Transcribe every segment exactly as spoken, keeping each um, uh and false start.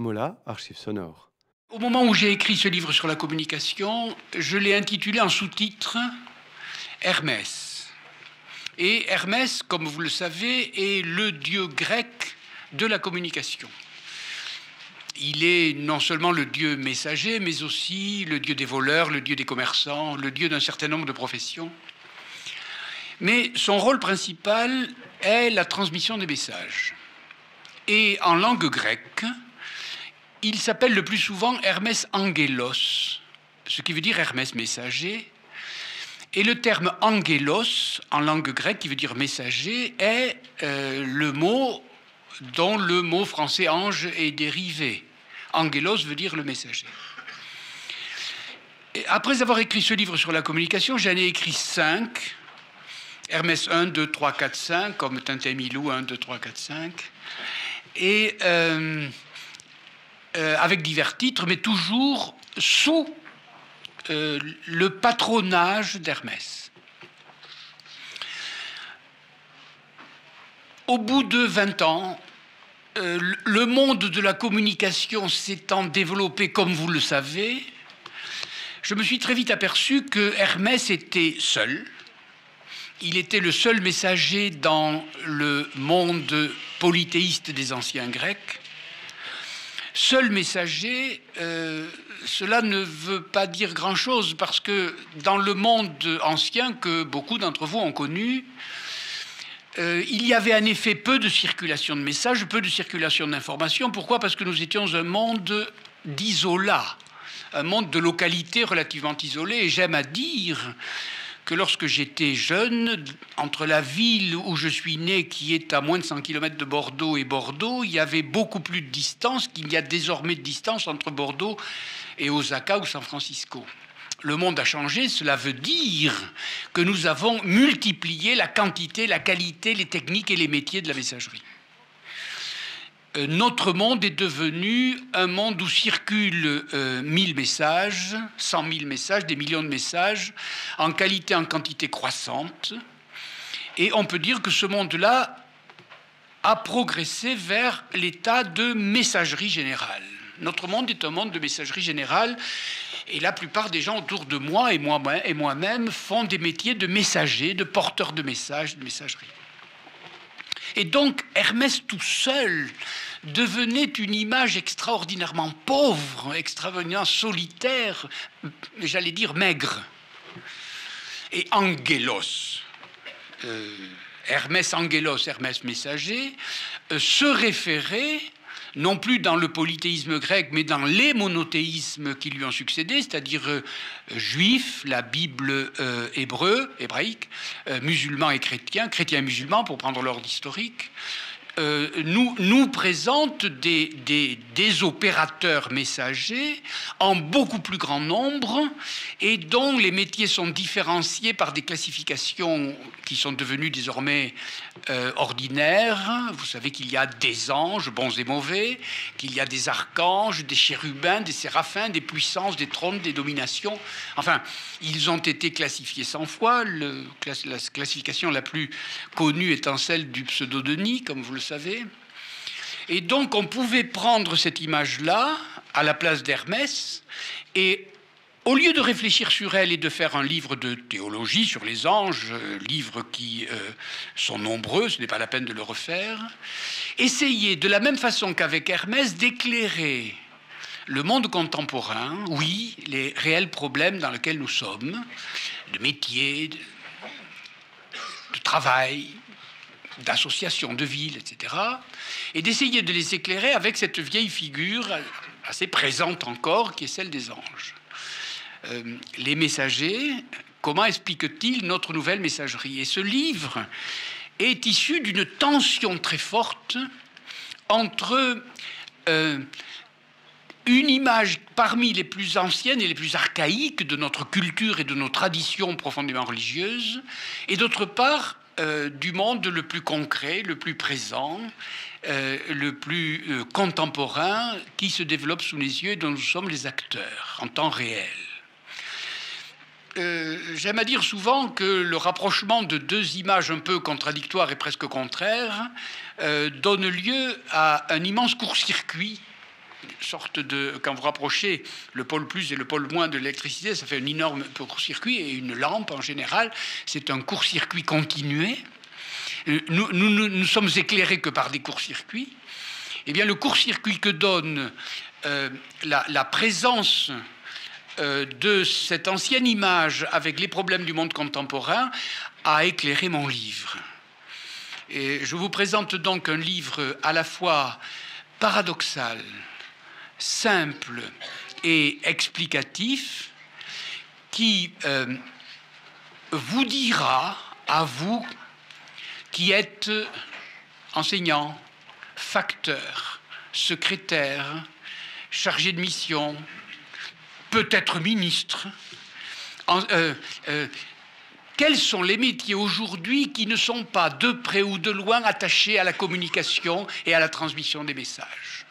Mola, archives sonores. Au moment où j'ai écrit ce livre sur la communication, je l'ai intitulé en sous-titre Hermès. Et Hermès, comme vous le savez, est le dieu grec de la communication. Il est non seulement le dieu messager, mais aussi le dieu des voleurs, le dieu des commerçants, le dieu d'un certain nombre de professions. Mais son rôle principal est la transmission des messages. Et en langue grecque, il s'appelle le plus souvent Hermès Angelos, ce qui veut dire Hermès messager. Et le terme Angelos, en langue grecque, qui veut dire messager, est euh, le mot dont le mot français ange est dérivé. Angelos veut dire le messager. Et après avoir écrit ce livre sur la communication, j'en ai écrit cinq. Hermès un, deux, trois, quatre, cinq, comme Tintin Milou, un, deux, trois, quatre, cinq. Et euh, euh, avec divers titres, mais toujours sous euh, le patronage d'Hermès. Au bout de vingt ans, euh, le monde de la communication s'étant développé comme vous le savez, je me suis très vite aperçu que Hermès était seul. Il était le seul messager dans le monde polythéiste des anciens Grecs. Seul messager, euh, cela ne veut pas dire grand-chose, parce que dans le monde ancien que beaucoup d'entre vous ont connu, euh, il y avait en effet peu de circulation de messages, peu de circulation d'informations. Pourquoi ? Parce que nous étions un monde d'isolat, un monde de localités relativement isolées. Et j'aime à dire que lorsque j'étais jeune, entre la ville où je suis né, qui est à moins de cent kilomètres de Bordeaux, et Bordeaux, il y avait beaucoup plus de distance qu'il y a désormais de distance entre Bordeaux et Osaka ou San Francisco. Le monde a changé, cela veut dire que nous avons multiplié la quantité, la qualité, les techniques et les métiers de la messagerie. Notre monde est devenu un monde où circulent euh, mille messages, cent mille messages, des millions de messages, en qualité, en quantité croissante. Et on peut dire que ce monde-là a progressé vers l'état de messagerie générale. Notre monde est un monde de messagerie générale, et la plupart des gens autour de moi et moi-même font des métiers de messagers, de porteurs de messages, de messagerie. Et donc, Hermès tout seul devenait une image extraordinairement pauvre, extraordinairement solitaire, j'allais dire maigre. Et Angelos, euh, Hermès Angelos, Hermès messager, euh, se référait, non plus dans le polythéisme grec, mais dans les monothéismes qui lui ont succédé, c'est-à-dire euh, juifs, la Bible euh, hébreu, hébraïque, euh, musulmans et chrétiens, chrétiens et musulmans, pour prendre l'ordre historique, euh, nous, nous présentent des, des, des opérateurs messagers en beaucoup plus grand nombre et dont les métiers sont différenciés par des classifications qui sont devenues désormais euh, ordinaires. Vous savez qu'il y a des anges, bons et mauvais, qu'il y a des archanges, des chérubins, des séraphins, des puissances, des trônes, des dominations. Enfin, ils ont été classifiés cent fois. Le, la classification la plus connue étant celle du pseudo-Denis, comme vous le savez. Et donc, on pouvait prendre cette image-là à la place d'Hermès et au lieu de réfléchir sur elle et de faire un livre de théologie sur les anges, livres qui euh, sont nombreux, ce n'est pas la peine de le refaire, essayer de la même façon qu'avec Hermès d'éclairer le monde contemporain, oui, les réels problèmes dans lesquels nous sommes, de métier, de, de travail, d'associations, de villes, et cetera, et d'essayer de les éclairer avec cette vieille figure assez présente encore, qui est celle des anges. Euh, les messagers, comment explique-t-il notre nouvelle messagerie? Et ce livre est issu d'une tension très forte entre euh, une image parmi les plus anciennes et les plus archaïques de notre culture et de nos traditions profondément religieuses, et d'autre part euh, du monde le plus concret, le plus présent, euh, le plus euh, contemporain, qui se développe sous les yeux et dont nous sommes les acteurs en temps réel. Euh, j'aime à dire souvent que le rapprochement de deux images un peu contradictoires et presque contraires euh, donne lieu à un immense court-circuit une sorte de... Quand vous rapprochez le pôle plus et le pôle moins de l'électricité, ça fait un énorme court-circuit, et une lampe, en général, c'est un court-circuit continué. Nous, nous, nous, nous sommes éclairés que par des courts-circuits. Eh bien, le court-circuit que donne euh, la, la présence euh, de cette ancienne image avec les problèmes du monde contemporain a éclairé mon livre. Et je vous présente donc un livre à la fois paradoxal, simple et explicatif, qui euh, vous dira, à vous qui êtes enseignant, facteur, secrétaire, chargé de mission, peut-être ministre, en, euh, euh, quels sont les métiers aujourd'hui qui ne sont pas de près ou de loin attachés à la communication et à la transmission des messages?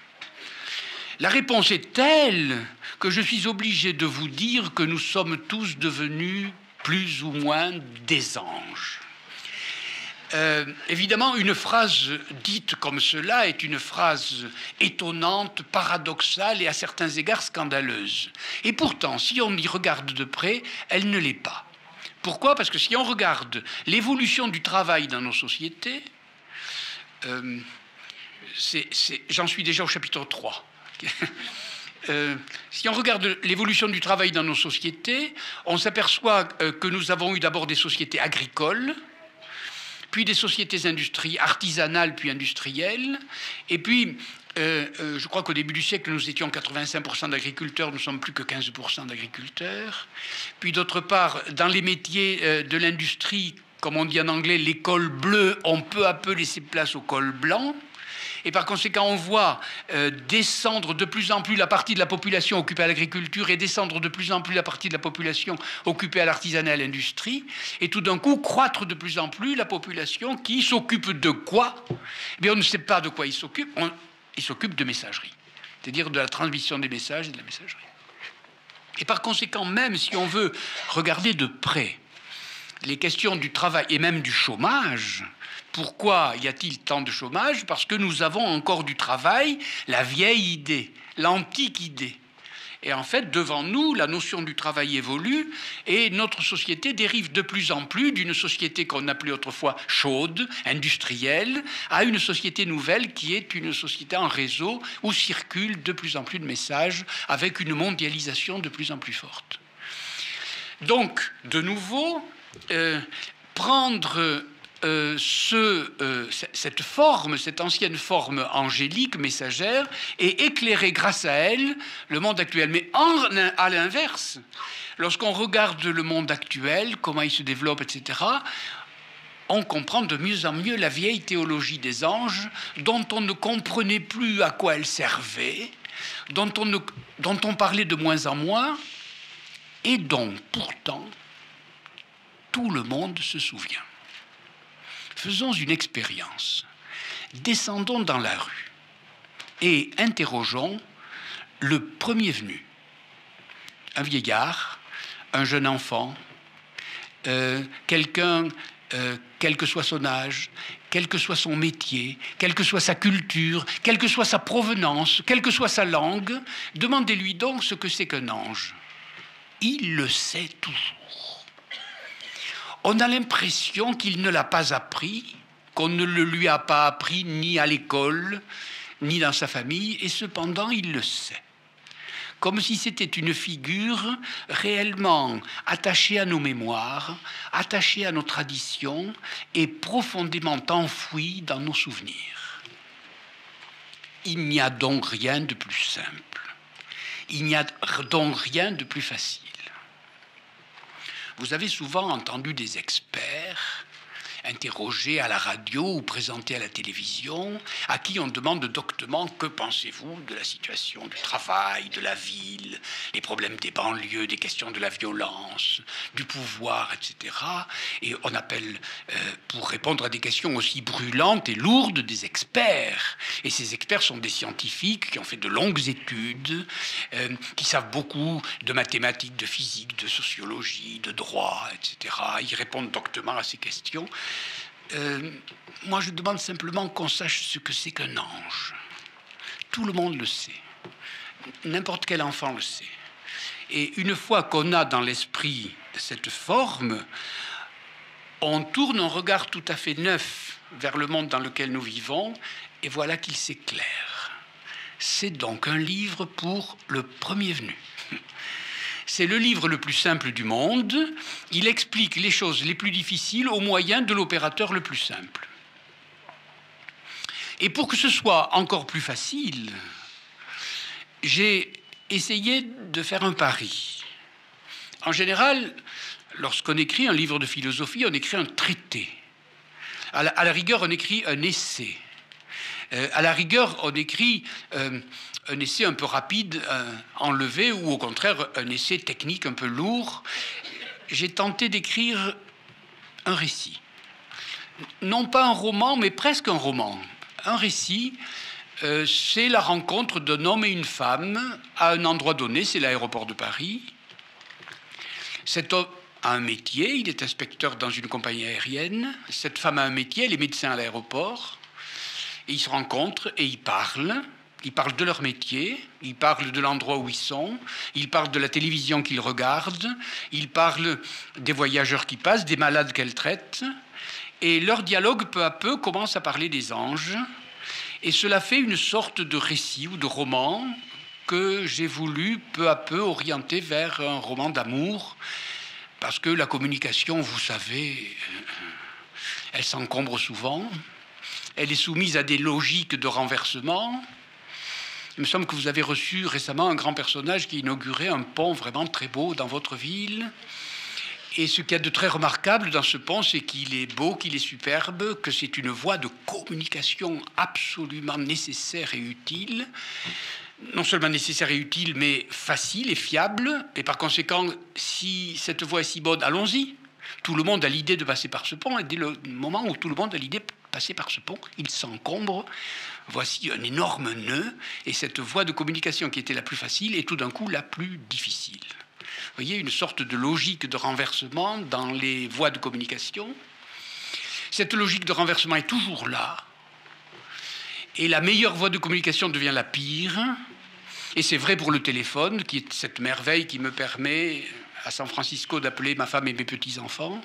La réponse est telle que je suis obligé de vous dire que nous sommes tous devenus plus ou moins des anges. Euh, évidemment, une phrase dite comme cela est une phrase étonnante, paradoxale et à certains égards scandaleuse. Et pourtant, si on y regarde de près, elle ne l'est pas. Pourquoi? Parce que si on regarde l'évolution du travail dans nos sociétés, euh, c'est, c'est, j'en suis déjà au chapitre trois. Euh, si on regarde l'évolution du travail dans nos sociétés, on s'aperçoit euh, que nous avons eu d'abord des sociétés agricoles, puis des sociétés industrielles, artisanales puis industrielles, et puis euh, euh, je crois qu'au début du siècle nous étions quatre-vingt-cinq pour cent d'agriculteurs, nous sommes plus que quinze pour cent d'agriculteurs. Puis d'autre part, dans les métiers euh, de l'industrie, comme on dit en anglais, les cols bleus ont peu à peu laissé place aux cols blancs. Et par conséquent, on voit euh, descendre de plus en plus la partie de la population occupée à l'agriculture et descendre de plus en plus la partie de la population occupée à l'artisanat et à l'industrie. Et tout d'un coup, croître de plus en plus la population qui s'occupe de quoi? Eh bien, on ne sait pas de quoi il s'occupe. On, il s'occupe de messagerie, c'est-à-dire de la transmission des messages et de la messagerie. Et par conséquent, même si on veut regarder de près les questions du travail et même du chômage, pourquoi y a-t-il tant de chômage? Parce que nous avons encore du travail, la vieille idée, l'antique idée. Et en fait, devant nous, la notion du travail évolue et notre société dérive de plus en plus d'une société qu'on appelait autrefois chaude, industrielle, à une société nouvelle qui est une société en réseau où circulent de plus en plus de messages avec une mondialisation de plus en plus forte. Donc, de nouveau, euh, prendre... Euh, ce, euh, cette forme, cette ancienne forme angélique, messagère, et éclairer grâce à elle le monde actuel. Mais en, à l'inverse, lorsqu'on regarde le monde actuel, comment il se développe, et cetera, on comprend de mieux en mieux la vieille théologie des anges, dont on ne comprenait plus à quoi elle servait, dont on, ne, dont on parlait de moins en moins, et dont pourtant tout le monde se souvient. Faisons une expérience. Descendons dans la rue et interrogeons le premier venu. Un vieillard, un jeune enfant, euh, quelqu'un, euh, quel que soit son âge, quel que soit son métier, quelle que soit sa culture, quelle que soit sa provenance, quelle que soit sa langue, demandez-lui donc ce que c'est qu'un ange. Il le sait toujours. On a l'impression qu'il ne l'a pas appris, qu'on ne le lui a pas appris ni à l'école, ni dans sa famille, et cependant il le sait. Comme si c'était une figure réellement attachée à nos mémoires, attachée à nos traditions et profondément enfouie dans nos souvenirs. Il n'y a donc rien de plus simple. Il n'y a donc rien de plus facile. Vous avez souvent entendu des experts interrogés à la radio ou présentés à la télévision, à qui on demande doctement « Que pensez-vous de la situation du travail, de la ville, les problèmes des banlieues, des questions de la violence, du pouvoir, et cetera » Et on appelle, euh, pour répondre à des questions aussi brûlantes et lourdes, des experts. Et ces experts sont des scientifiques qui ont fait de longues études, euh, qui savent beaucoup de mathématiques, de physique, de sociologie, de droit, et cetera. Ils répondent doctement à ces questions. Euh, moi, je demande simplement qu'on sache ce que c'est qu'un ange. Tout le monde le sait. N'importe quel enfant le sait. Et une fois qu'on a dans l'esprit cette forme, on tourne un regard tout à fait neuf vers le monde dans lequel nous vivons, et voilà qu'il s'éclaire. C'est donc un livre pour le premier venu. C'est le livre le plus simple du monde. Il explique les choses les plus difficiles au moyen de l'opérateur le plus simple. Et pour que ce soit encore plus facile, j'ai essayé de faire un pari. En général, lorsqu'on écrit un livre de philosophie, on écrit un traité. À la, à la rigueur, on écrit un essai. Euh, à la rigueur, on écrit euh, un essai un peu rapide, euh, enlevé, ou au contraire, un essai technique un peu lourd. J'ai tenté d'écrire un récit. Non pas un roman, mais presque un roman. Un récit, euh, c'est la rencontre d'un homme et une femme à un endroit donné, c'est l'aéroport de Paris. Cet homme a un métier, il est inspecteur dans une compagnie aérienne. Cette femme a un métier, elle est médecin à l'aéroport. Et ils se rencontrent et ils parlent. Ils parlent de leur métier, ils parlent de l'endroit où ils sont, ils parlent de la télévision qu'ils regardent, ils parlent des voyageurs qui passent, des malades qu'elles traitent. Et leur dialogue, peu à peu, commence à parler des anges. Et cela fait une sorte de récit ou de roman que j'ai voulu peu à peu orienter vers un roman d'amour. Parce que la communication, vous savez, elle s'encombre souvent. Elle est soumise à des logiques de renversement. Il me semble que vous avez reçu récemment un grand personnage qui inaugurait un pont vraiment très beau dans votre ville. Et ce qu'il y a de très remarquable dans ce pont, c'est qu'il est beau, qu'il est superbe, que c'est une voie de communication absolument nécessaire et utile. Non seulement nécessaire et utile, mais facile et fiable. Et par conséquent, si cette voie est si bonne, allons-y. Tout le monde a l'idée de passer par ce pont. Et dès le moment où tout le monde a l'idée de passer par ce pont, il s'encombre. Voici un énorme nœud. Et cette voie de communication qui était la plus facile est tout d'un coup la plus difficile. Vous voyez, une sorte de logique de renversement dans les voies de communication. Cette logique de renversement est toujours là. Et la meilleure voie de communication devient la pire. Et c'est vrai pour le téléphone, qui est cette merveille qui me permet, à San Francisco, d'appeler ma femme et mes petits-enfants.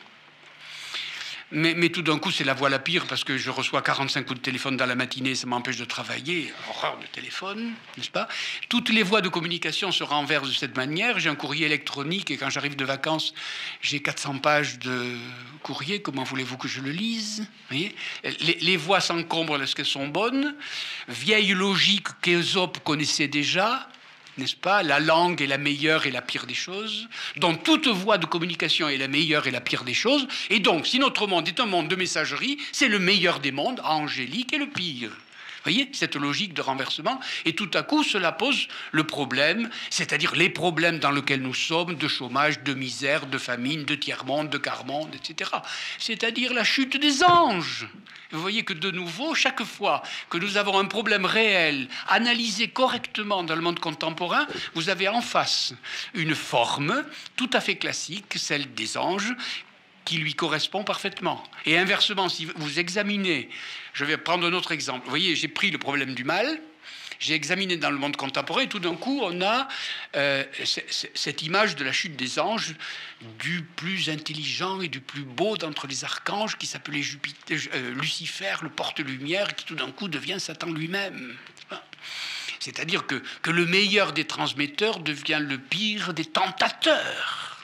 Mais, mais tout d'un coup, c'est la voie la pire, parce que je reçois quarante-cinq coups de téléphone dans la matinée, ça m'empêche de travailler. Horreur de téléphone, n'est-ce pas? Toutes les voies de communication se renversent de cette manière. J'ai un courrier électronique, et quand j'arrive de vacances, j'ai quatre cents pages de courrier. Comment voulez-vous que je le lise? Vous voyez, les, les voies s'encombrent lorsqu'elles sont bonnes. Vieille logique qu'Ésope connaissait déjà, n'est-ce pas? La langue est la meilleure et la pire des choses. Donc, toute voie de communication est la meilleure et la pire des choses. Et donc, si notre monde est un monde de messagerie, c'est le meilleur des mondes, angélique, et le pire. Vous voyez, cette logique de renversement. Et tout à coup, cela pose le problème, c'est-à-dire les problèmes dans lesquels nous sommes, de chômage, de misère, de famine, de tiers-monde, de quart-monde, et cetera. C'est-à-dire la chute des anges. Vous voyez que de nouveau, chaque fois que nous avons un problème réel, analysé correctement dans le monde contemporain, vous avez en face une forme tout à fait classique, celle des anges, qui lui correspond parfaitement. Et inversement, si vous examinez, je vais prendre un autre exemple. Vous voyez, j'ai pris le problème du mal, j'ai examiné dans le monde contemporain, et tout d'un coup, on a euh, cette image de la chute des anges, du plus intelligent et du plus beau d'entre les archanges, qui s'appelait Jupiter, euh, Lucifer, le porte-lumière, qui tout d'un coup devient Satan lui-même. C'est-à-dire que, que le meilleur des transmetteurs devient le pire des tentateurs.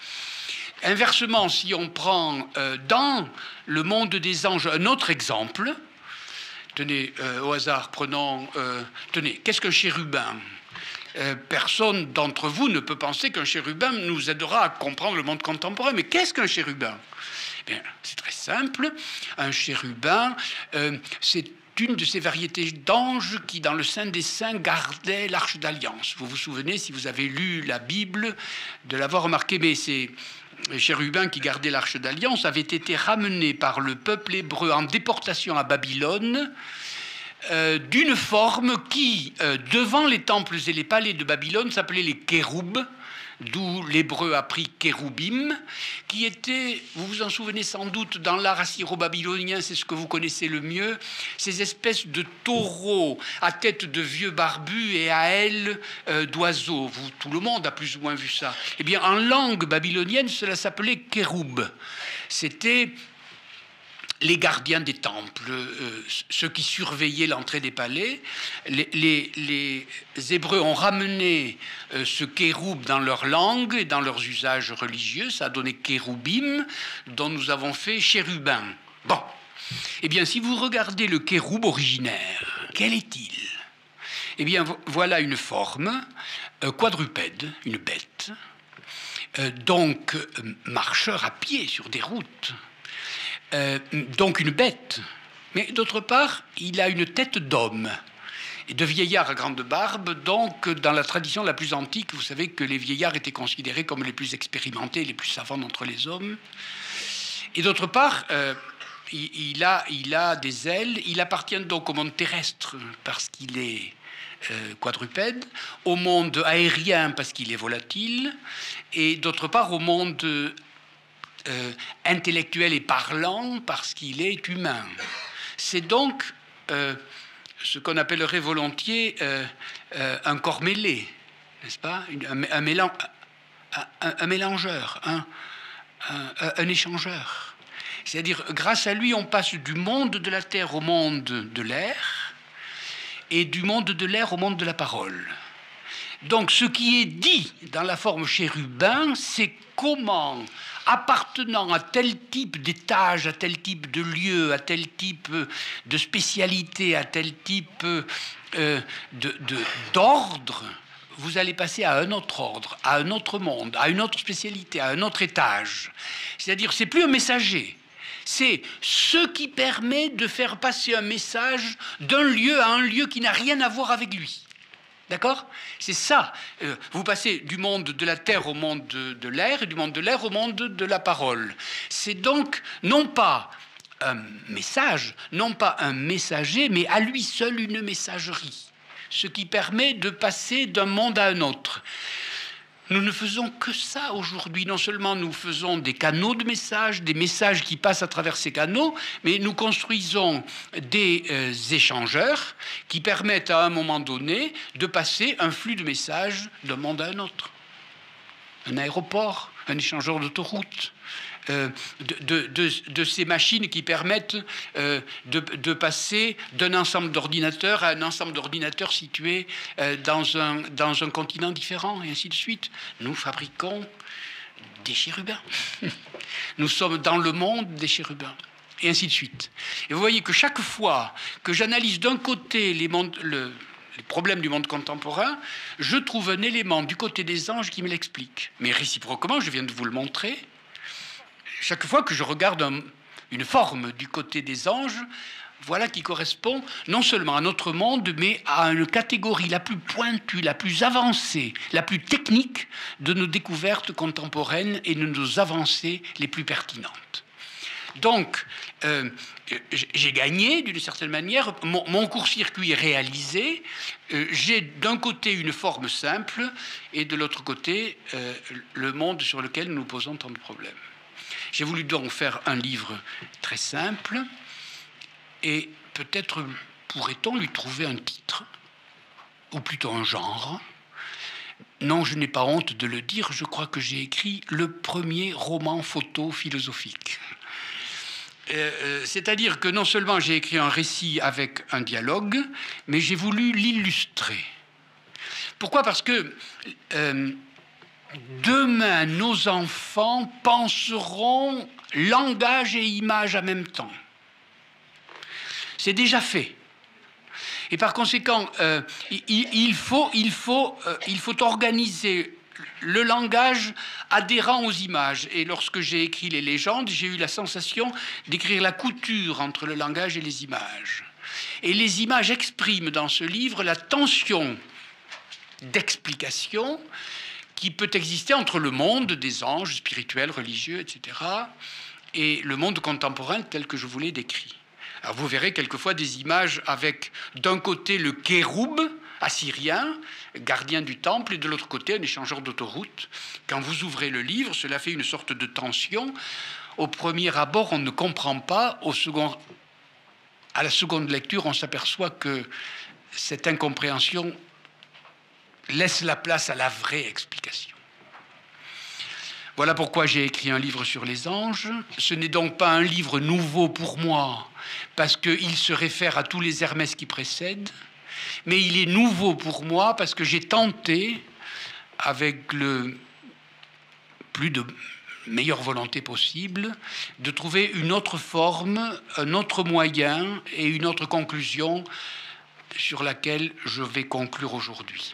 Inversement, si on prend euh, dans le monde des anges un autre exemple, tenez, euh, au hasard, prenons, euh, tenez, qu'est-ce qu'un chérubin? euh, Personne d'entre vous ne peut penser qu'un chérubin nous aidera à comprendre le monde contemporain. Mais qu'est-ce qu'un chérubin? Bien, c'est très simple. Un chérubin, euh, c'est une de ces variétés d'anges qui, dans le Saint des Saints, gardaient l'Arche d'Alliance. Vous vous souvenez, si vous avez lu la Bible, de l'avoir remarqué, mais c'est... Les chérubins qui gardaient l'Arche d'Alliance avaient été ramenés par le peuple hébreu en déportation à Babylone euh, d'une forme qui, euh, devant les temples et les palais de Babylone, s'appelait les kéroubs, d'où l'hébreu a pris kéroubim, qui étaient, vous vous en souvenez sans doute, dans l'art assyro-babylonien, c'est ce que vous connaissez le mieux, ces espèces de taureaux à tête de vieux barbus et à ailes euh, d'oiseaux. Vous, tout le monde a plus ou moins vu ça. Eh bien, en langue babylonienne, cela s'appelait kéroub. C'était les gardiens des temples, euh, ceux qui surveillaient l'entrée des palais. Les, les, les Hébreux ont ramené euh, ce kéroub dans leur langue et dans leurs usages religieux. Ça a donné kéroubim, dont nous avons fait chérubin. Bon. Eh bien, si vous regardez le kéroub originaire, quel est-il? Eh bien, voilà une forme euh, quadrupède, une bête, euh, donc euh, marcheur à pied sur des routes. Euh, donc une bête, mais d'autre part, il a une tête d'homme et de vieillard à grande barbe. Donc, dans la tradition la plus antique, vous savez que les vieillards étaient considérés comme les plus expérimentés, les plus savants d'entre les hommes. Et d'autre part, euh, il, il, a, il a des ailes. Il appartient donc au monde terrestre parce qu'il est euh, quadrupède, au monde aérien parce qu'il est volatile, et d'autre part au monde Euh, intellectuel et parlant parce qu'il est humain. C'est donc euh, ce qu'on appellerait volontiers euh, euh, un corps mêlé, n'est-ce pas? un, un, mélan un, un mélangeur, un, un, un échangeur. C'est-à-dire, grâce à lui, on passe du monde de la terre au monde de l'air et du monde de l'air au monde de la parole. Donc, ce qui est dit dans la forme chérubin, c'est comment, appartenant à tel type d'étage, à tel type de lieu, à tel type de spécialité, à tel type euh, de, de, d'ordre, vous allez passer à un autre ordre, à un autre monde, à une autre spécialité, à un autre étage. C'est-à-dire, c'est plus un messager. C'est ce qui permet de faire passer un message d'un lieu à un lieu qui n'a rien à voir avec lui. D'accord? C'est ça. Euh, vous passez du monde de la terre au monde de, de l'air et du monde de l'air au monde de la parole. C'est donc non pas un message, non pas un messager, mais à lui seul une messagerie. Ce qui permet de passer d'un monde à un autre. Nous ne faisons que ça aujourd'hui. Non seulement nous faisons des canaux de messages, des messages qui passent à travers ces canaux, mais nous construisons des euh, échangeurs qui permettent à un moment donné de passer un flux de messages d'un monde à un autre. Un aéroport, un échangeur d'autoroute, euh, de, de, de, de ces machines qui permettent euh, de, de passer d'un ensemble d'ordinateurs à un ensemble d'ordinateurs situés euh, dans, un, dans un continent différent, et ainsi de suite. Nous fabriquons des chérubins. Nous sommes dans le monde des chérubins, et ainsi de suite. Et vous voyez que chaque fois que j'analyse d'un côté les mondes, le, les problèmes du monde contemporain, je trouve un élément du côté des anges qui me l'explique. Mais réciproquement, je viens de vous le montrer, chaque fois que je regarde un, une forme du côté des anges, voilà qui correspond non seulement à notre monde, mais à une catégorie la plus pointue, la plus avancée, la plus technique de nos découvertes contemporaines et de nos avancées les plus pertinentes. Donc, euh, j'ai gagné d'une certaine manière, mon, mon court-circuit est réalisé, euh, j'ai d'un côté une forme simple et de l'autre côté euh, le monde sur lequel nous posons tant de problèmes. J'ai voulu donc faire un livre très simple et peut-être pourrait-on lui trouver un titre, ou plutôt un genre. Non, je n'ai pas honte de le dire, je crois que j'ai écrit le premier roman photo philosophique. Euh, c'est-à-dire que non seulement j'ai écrit un récit avec un dialogue, mais j'ai voulu l'illustrer. Pourquoi? Parce que euh, demain, nos enfants penseront langage et image en même temps. C'est déjà fait. Et par conséquent, euh, il, il, faut, il, faut, euh, il faut organiser le langage adhérent aux images. Et lorsque j'ai écrit les légendes, j'ai eu la sensation d'écrire la couture entre le langage et les images. Et les images expriment dans ce livre la tension d'explication qui peut exister entre le monde des anges spirituels, religieux, et cetera, et le monde contemporain tel que je vous l'ai décrit. Alors vous verrez quelquefois des images avec d'un côté le kéroub assyrien, gardien du temple, et de l'autre côté un échangeur d'autoroute. Quand vous ouvrez le livre, cela fait une sorte de tension. Au premier abord, on ne comprend pas. Au second, à la seconde lecture, on s'aperçoit que cette incompréhension laisse la place à la vraie explication. Voilà pourquoi j'ai écrit un livre sur les anges. Ce n'est donc pas un livre nouveau pour moi, parce qu'il se réfère à tous les Hermès qui précèdent, mais il est nouveau pour moi parce que j'ai tenté, avec le plus de meilleure volonté possible, de trouver une autre forme, un autre moyen et une autre conclusion sur laquelle je vais conclure aujourd'hui.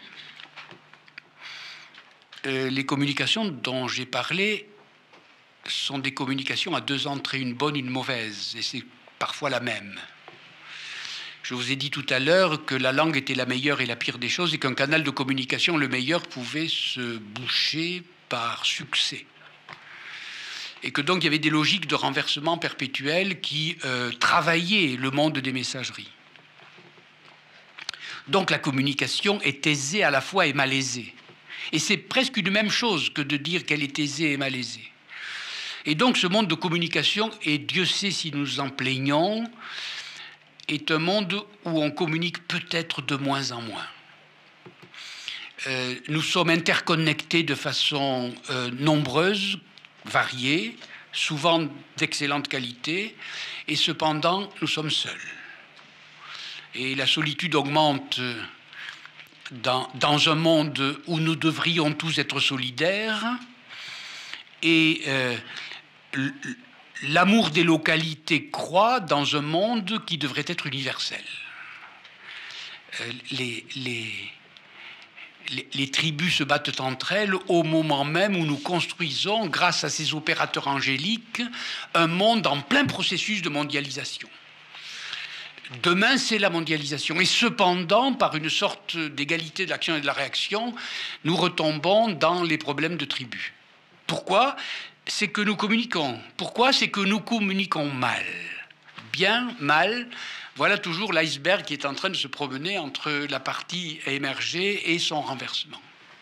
Euh, les communications dont j'ai parlé sont des communications à deux entrées, une bonne et une mauvaise, et c'est parfois la même. Je vous ai dit tout à l'heure que la langue était la meilleure et la pire des choses, et qu'un canal de communication, le meilleur, pouvait se boucher par succès. Et que donc il y avait des logiques de renversement perpétuel qui euh, travaillaient le monde des messageries. Donc la communication est aisée à la fois et malaisée. Et c'est presque une même chose que de dire qu'elle est aisée et malaisée. Et donc ce monde de communication, et Dieu sait si nous en plaignons, est un monde où on communique peut-être de moins en moins. Euh, nous sommes interconnectés de façon euh, nombreuse, variée, souvent d'excellente qualité, et cependant nous sommes seuls. Et la solitude augmente dans, dans un monde où nous devrions tous être solidaires, et euh, l'amour des localités croît dans un monde qui devrait être universel. Euh, les, les, les, les tribus se battent entre elles au moment même où nous construisons, grâce à ces opérateurs angéliques, un monde en plein processus de mondialisation. Demain, c'est la mondialisation. Et cependant, par une sorte d'égalité de l'action et de la réaction, nous retombons dans les problèmes de tribus. Pourquoi ? C'est que nous communiquons. Pourquoi ? C'est que nous communiquons mal. Bien, mal, voilà toujours l'iceberg qui est en train de se promener entre la partie émergée et son renversement.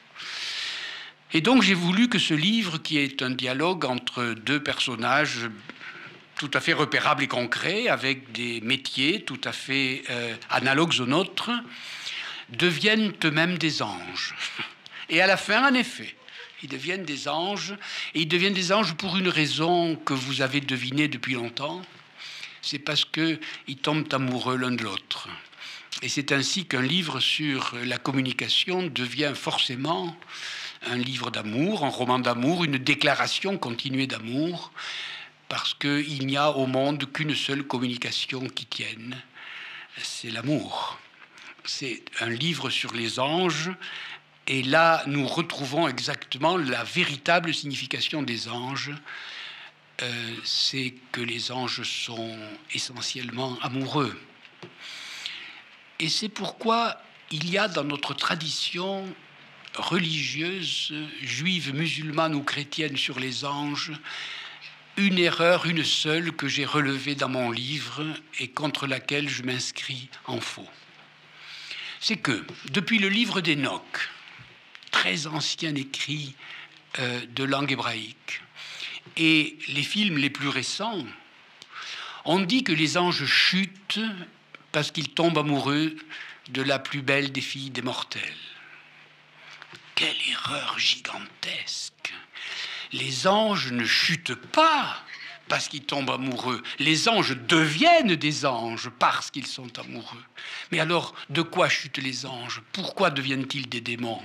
Et donc j'ai voulu que ce livre, qui est un dialogue entre deux personnages tout à fait repérables et concrets, avec des métiers tout à fait euh, analogues aux nôtres, devienne eux-mêmes des anges. Et à la fin, en effet, ils deviennent des anges, et ils deviennent des anges pour une raison que vous avez devinée depuis longtemps, c'est parce qu'ils tombent amoureux l'un de l'autre. Et c'est ainsi qu'un livre sur la communication devient forcément un livre d'amour, un roman d'amour, une déclaration continuée d'amour, parce qu'il n'y a au monde qu'une seule communication qui tienne, c'est l'amour. C'est un livre sur les anges, et là, nous retrouvons exactement la véritable signification des anges. Euh, c'est que les anges sont essentiellement amoureux. Et c'est pourquoi il y a dans notre tradition religieuse, juive, musulmane ou chrétienne sur les anges, une erreur, une seule, que j'ai relevée dans mon livre et contre laquelle je m'inscris en faux. C'est que, depuis le livre d'Enoch, très ancien écrit euh, de langue hébraïque, et les films les plus récents, on dit que les anges chutent parce qu'ils tombent amoureux de la plus belle des filles des mortels. Quelle erreur gigantesque! Les anges ne chutent pas parce qu'ils tombent amoureux. Les anges deviennent des anges parce qu'ils sont amoureux. Mais alors, de quoi chutent les anges? Pourquoi deviennent-ils des démons?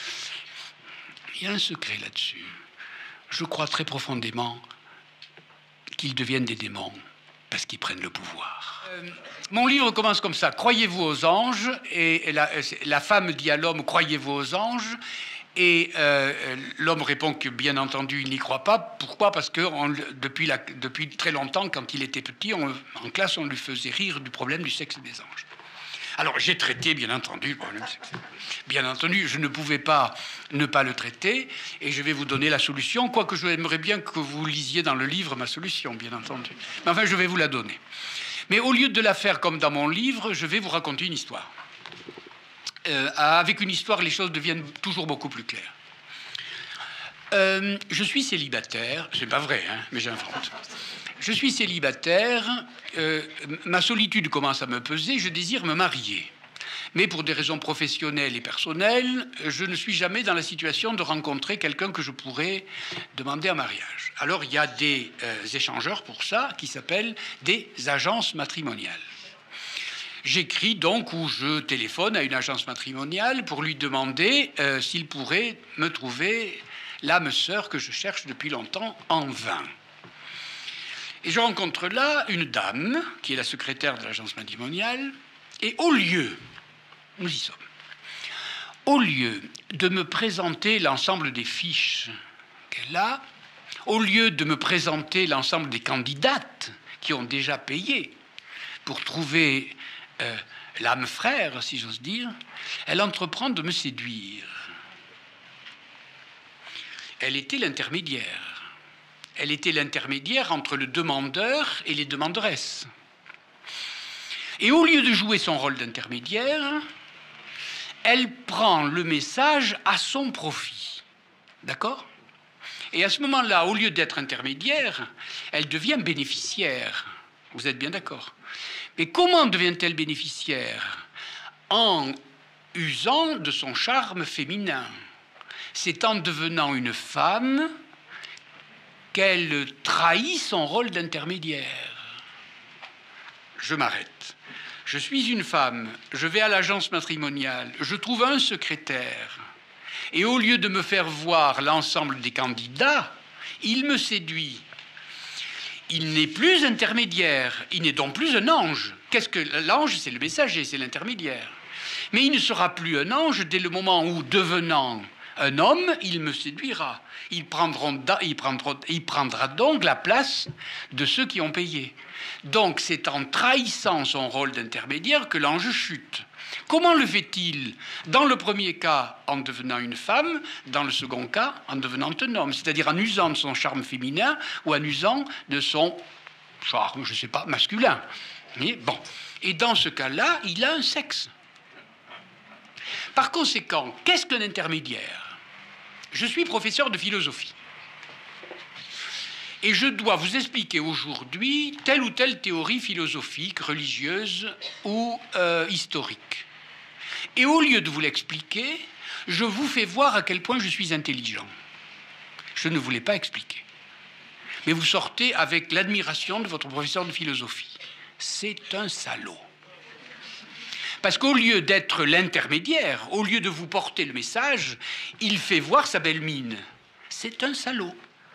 Il y a un secret là-dessus. Je crois très profondément qu'ils deviennent des démons parce qu'ils prennent le pouvoir. Euh, mon livre commence comme ça. Croyez-vous aux anges? Et la, la femme dit à l'homme, croyez-vous aux anges? Et euh, l'homme répond que, bien entendu, il n'y croit pas. Pourquoi? Parce que on, depuis, la, depuis très longtemps, quand il était petit, on, en classe, on lui faisait rire du problème du sexe des anges. Alors, j'ai traité, bien entendu, le problème sexuel. Bien entendu, je ne pouvais pas ne pas le traiter, et je vais vous donner la solution, quoique je aimerais bien que vous lisiez dans le livre ma solution, bien entendu. Mais enfin, je vais vous la donner. Mais au lieu de la faire comme dans mon livre, je vais vous raconter une histoire. Euh, avec une histoire, les choses deviennent toujours beaucoup plus claires. Euh, je suis célibataire, c'est pas vrai, hein, mais j'invente. Je suis célibataire, euh, ma solitude commence à me peser, je désire me marier. Mais pour des raisons professionnelles et personnelles, je ne suis jamais dans la situation de rencontrer quelqu'un que je pourrais demander en mariage. Alors il y a des euh, échangeurs pour ça qui s'appellent des agences matrimoniales. J'écris donc ou je téléphone à une agence matrimoniale pour lui demander euh, s'il pourrait me trouver l'âme sœur que je cherche depuis longtemps en vain. Et je rencontre là une dame qui est la secrétaire de l'agence matrimoniale, et au lieu, nous y sommes, au lieu de me présenter l'ensemble des fiches qu'elle a, au lieu de me présenter l'ensemble des candidates qui ont déjà payé pour trouver euh, l'âme frère, si j'ose dire, elle entreprend de me séduire. Elle était l'intermédiaire. Elle était l'intermédiaire entre le demandeur et les demanderesses. Et au lieu de jouer son rôle d'intermédiaire, elle prend le message à son profit. D'accord ? Et à ce moment-là, au lieu d'être intermédiaire, elle devient bénéficiaire. Vous êtes bien d'accord ? Mais comment devient-elle bénéficiaire ? En usant de son charme féminin. C'est en devenant une femme qu'elle trahit son rôle d'intermédiaire. Je m'arrête. Je suis une femme, je vais à l'agence matrimoniale, je trouve un secrétaire, et au lieu de me faire voir l'ensemble des candidats, il me séduit. Il n'est plus intermédiaire, il n'est donc plus un ange. Qu'est-ce que l'ange? C'est le messager, c'est l'intermédiaire. Mais il ne sera plus un ange dès le moment où, devenant un homme, il me séduira. Il, prendront, il, prendra, il prendra donc la place de ceux qui ont payé. Donc c'est en trahissant son rôle d'intermédiaire que l'ange chute. Comment le fait-il? Dans le premier cas, en devenant une femme, dans le second cas, en devenant un homme, c'est-à-dire en usant de son charme féminin ou en usant de son charme, je ne sais pas, masculin. Et, bon. Et dans ce cas-là, il a un sexe. Par conséquent, qu'est-ce qu'un intermédiaire? Je suis professeur de philosophie. Et je dois vous expliquer aujourd'hui telle ou telle théorie philosophique, religieuse ou euh, historique. Et au lieu de vous l'expliquer, je vous fais voir à quel point je suis intelligent. Je ne vous l'ai pas expliqué. Mais vous sortez avec l'admiration de votre professeur de philosophie. C'est un salaud. Parce qu'au lieu d'être l'intermédiaire, au lieu de vous porter le message, il fait voir sa belle mine. C'est un salaud.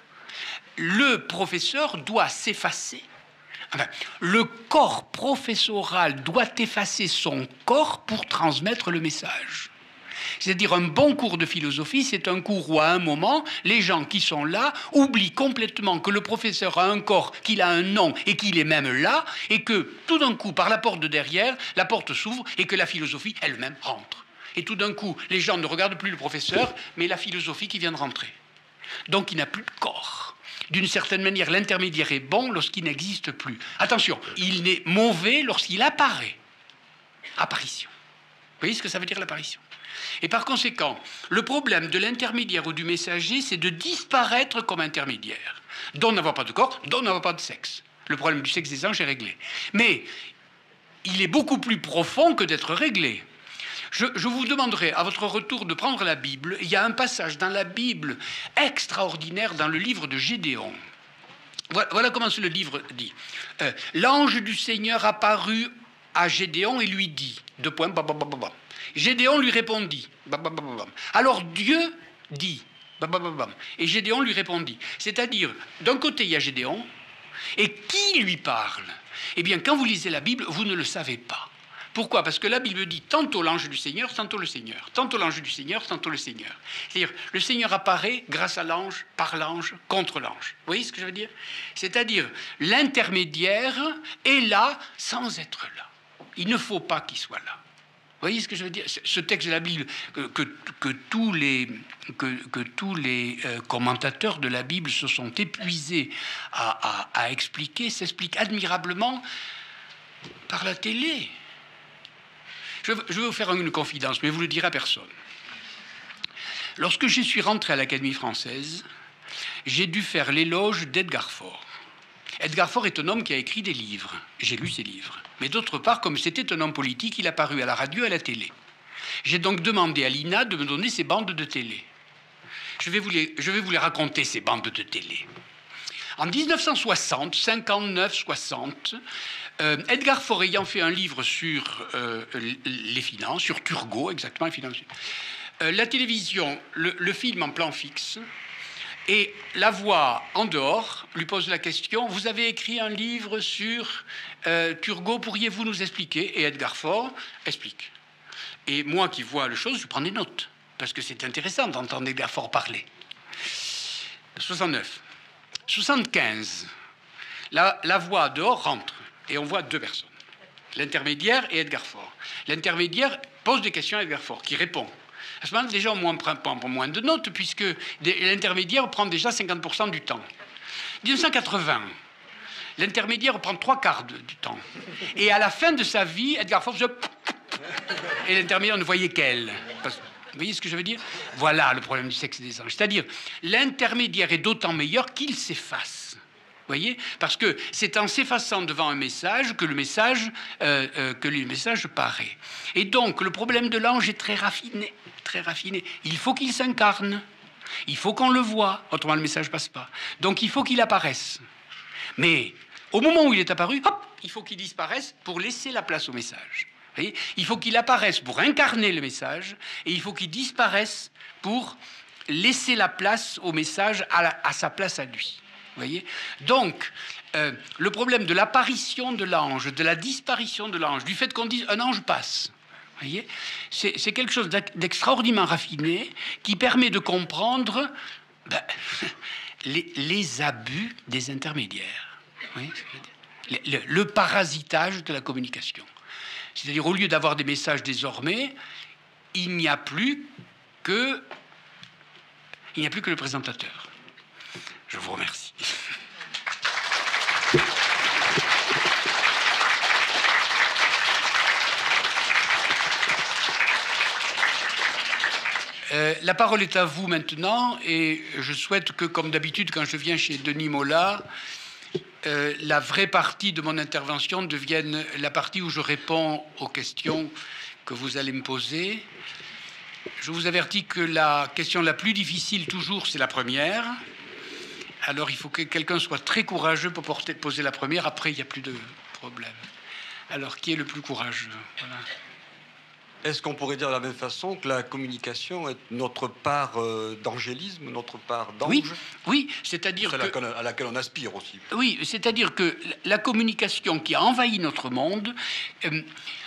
Le professeur doit s'effacer. Enfin, le corps professoral doit effacer son corps pour transmettre le message. C'est-à-dire un bon cours de philosophie, c'est un cours où à un moment, les gens qui sont là oublient complètement que le professeur a un corps, qu'il a un nom et qu'il est même là, et que tout d'un coup, par la porte de derrière, la porte s'ouvre et que la philosophie elle-même rentre. Et tout d'un coup, les gens ne regardent plus le professeur, mais la philosophie qui vient de rentrer. Donc il n'a plus de corps. D'une certaine manière, l'intermédiaire est bon lorsqu'il n'existe plus. Attention, il est mauvais lorsqu'il apparaît. Apparition. Vous voyez ce que ça veut dire l'apparition? Et par conséquent, le problème de l'intermédiaire ou du messager, c'est de disparaître comme intermédiaire. Dont n'avoir pas de corps, dont n'avoir pas de sexe. Le problème du sexe des anges est réglé. Mais il est beaucoup plus profond que d'être réglé. Je, je vous demanderai à votre retour de prendre la Bible. Il y a un passage dans la Bible extraordinaire dans le livre de Gédéon. Voilà, voilà comment le livre dit. Euh, L'ange du Seigneur apparut à Gédéon et lui dit, deux points, bah, bah, bah, bah. Gédéon lui répondit, bah, bah, bah, bah. Alors Dieu dit, bah, bah, bah, bah. Et Gédéon lui répondit. C'est-à-dire, d'un côté il y a Gédéon, et qui lui parle? Eh bien, quand vous lisez la Bible, vous ne le savez pas. Pourquoi? Parce que la Bible dit tantôt l'ange du Seigneur, tantôt le Seigneur. Tantôt l'ange du Seigneur, tantôt le Seigneur. C'est-à-dire, le Seigneur apparaît grâce à l'ange, par l'ange, contre l'ange. Vous voyez ce que je veux dire? C'est-à-dire, l'intermédiaire est là sans être là. Il ne faut pas qu'il soit là. Vous voyez ce que je veux dire? Ce texte de la Bible que, que, que tous les, que, que tous les euh, commentateurs de la Bible se sont épuisés à, à, à expliquer, s'explique admirablement Par la télé. Je, je vais vous faire une confidence, mais vous ne le direz à personne. Lorsque je suis rentré à l'Académie française, j'ai dû faire l'éloge d'Edgar Faure. Edgar Faure est un homme qui a écrit des livres. J'ai lu ses livres. Mais d'autre part, comme c'était un homme politique, il a paru à la radio et à la télé. J'ai donc demandé à l'I N A de me donner ses bandes de télé. Je vais vous les, je vais vous les raconter, ces bandes de télé. En mille neuf cent soixante, cinquante-neuf soixante, euh, Edgar Faure ayant fait un livre sur euh, les finances, sur Turgot, exactement, les finances, euh, la télévision, le, le film en plan fixe, et la voix en dehors lui pose la question, vous avez écrit un livre sur euh, Turgot, pourriez-vous nous expliquer? Et Edgar Faure explique. Et moi qui vois les choses, je prends des notes, parce que c'est intéressant d'entendre Edgar Faure parler. soixante-neuf. soixante-quinze. La, la voix dehors rentre, et on voit deux personnes. L'intermédiaire et Edgar Faure. L'intermédiaire pose des questions à Edgar Faure, qui répond. À ce moment-là, déjà, on prend moins de notes, puisque l'intermédiaire prend déjà cinquante pour cent du temps. mille neuf cent quatre-vingts, l'intermédiaire prend trois quarts de, du temps. Et à la fin de sa vie, Edgar Faure se... Et l'intermédiaire ne voyait qu'elle. Vous voyez ce que je veux dire? Voilà le problème du sexe des anges. C'est-à-dire, l'intermédiaire est d'autant meilleur qu'il s'efface. Vous voyez? Parce que c'est en s'effaçant devant un message que le message, euh, euh, que le message paraît. Et donc, le problème de l'ange est très raffiné. Très raffiné. Il faut qu'il s'incarne. Il faut qu'on le voit. Autrement, le message ne passe pas. Donc, il faut qu'il apparaisse. Mais au moment où il est apparu, hop, il faut qu'il disparaisse pour laisser la place au message. Vous voyez? Il faut qu'il apparaisse pour incarner le message et il faut qu'il disparaisse pour laisser la place au message à, la, à sa place à lui. Vous voyez? Donc, euh, le problème de l'apparition de l'ange, de la disparition de l'ange, du fait qu'on dise un ange passe, vous voyez, c'est, c'est quelque chose d'extraordinairement raffiné qui permet de comprendre ben, les, les abus des intermédiaires. Vous voyez ce que je veux dire? le, le parasitage de la communication. C'est-à-dire, au lieu d'avoir des messages désormais, il n'y a plus que, il n'y a plus que le présentateur. Je vous remercie. Euh, la parole est à vous maintenant, et je souhaite que, comme d'habitude, quand je viens chez Denis Mola, euh, la vraie partie de mon intervention devienne la partie où je réponds aux questions que vous allez me poser. Je vous avertis que la question la plus difficile, toujours, c'est la première. Alors, il faut que quelqu'un soit très courageux pour porter, poser la première. Après, il n'y a plus de problème. Alors, qui est le plus courageux? Voilà. Est-ce qu'on pourrait dire de la même façon que la communication est notre part euh, d'angélisme, notre part d'ange? Oui, oui, c'est-à-dire que... que... à laquelle on aspire aussi. Oui, c'est-à-dire que la communication qui a envahi notre monde... Euh,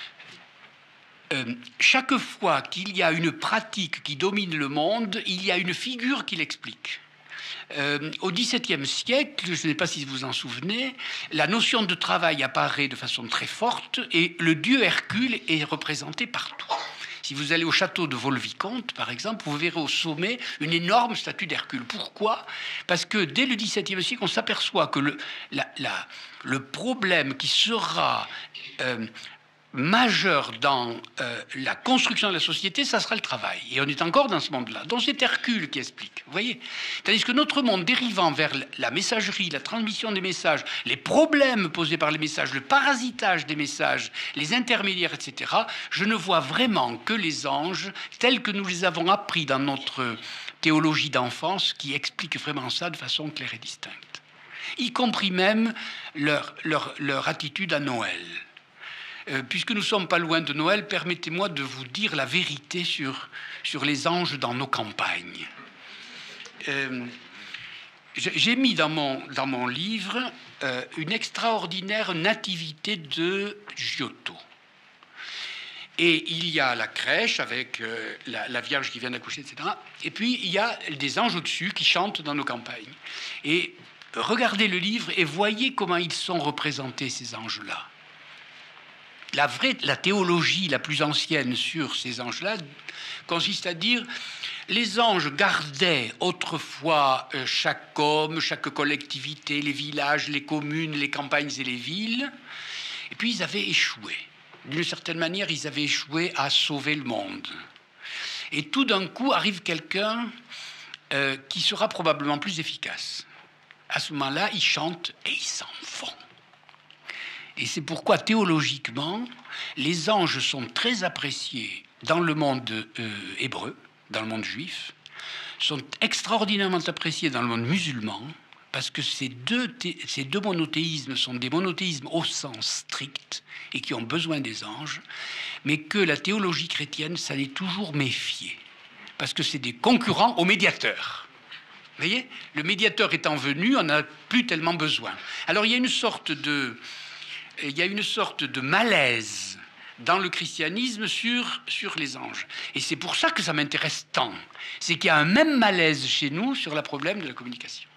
Euh, chaque fois qu'il y a une pratique qui domine le monde, il y a une figure qui l'explique. Euh, au dix-septième siècle, je ne sais pas si vous vous en souvenez, la notion de travail apparaît de façon très forte et le dieu Hercule est représenté partout. Si vous allez au château de Vaux-le-Vicomte, par exemple, vous verrez au sommet une énorme statue d'Hercule. Pourquoi? Parce que dès le dix-septième siècle, on s'aperçoit que le, la, la, le problème qui sera... Euh, majeur dans euh, la construction de la société, ça sera le travail. Et on est encore dans ce monde-là. Donc c'est Hercule qui explique. Vous voyez? Tandis que notre monde dérivant vers la messagerie, la transmission des messages, les problèmes posés par les messages, le parasitage des messages, les intermédiaires, et cetera, je ne vois vraiment que les anges tels que nous les avons appris dans notre théologie d'enfance qui expliquent vraiment ça de façon claire et distincte. Y compris même leur, leur, leur attitude à Noël. Euh, puisque nous ne sommes pas loin de Noël, permettez-moi de vous dire la vérité sur, sur les anges dans nos campagnes. Euh, j'ai mis dans mon, dans mon livre euh, une extraordinaire nativité de Giotto. Et il y a la crèche avec euh, la, la Vierge qui vient d'accoucher, et cetera. Et puis, il y a des anges au-dessus qui chantent dans nos campagnes. Et regardez le livre et voyez comment ils sont représentés, ces anges-là. La vraie, la théologie la plus ancienne sur ces anges-là consiste à dire les anges gardaient autrefois euh, chaque homme, chaque collectivité, les villages, les communes, les campagnes et les villes. Et puis ils avaient échoué. D'une certaine manière, ils avaient échoué à sauver le monde. Et tout d'un coup arrive quelqu'un euh, qui sera probablement plus efficace. À ce moment-là, ils chantent et ils s'en vont. Et c'est pourquoi, théologiquement, les anges sont très appréciés dans le monde euh, hébreu, dans le monde juif, sont extraordinairement appréciés dans le monde musulman, parce que ces deux, ces deux monothéismes sont des monothéismes au sens strict et qui ont besoin des anges, mais que la théologie chrétienne s'en est toujours méfiée, parce que c'est des concurrents au médiateur. Vous voyez, le médiateur étant venu, on n'a plus tellement besoin. Alors il y a une sorte de, il y a une sorte de malaise dans le christianisme sur, sur les anges. Et c'est pour ça que ça m'intéresse tant. C'est qu'il y a un même malaise chez nous sur le problème de la communication.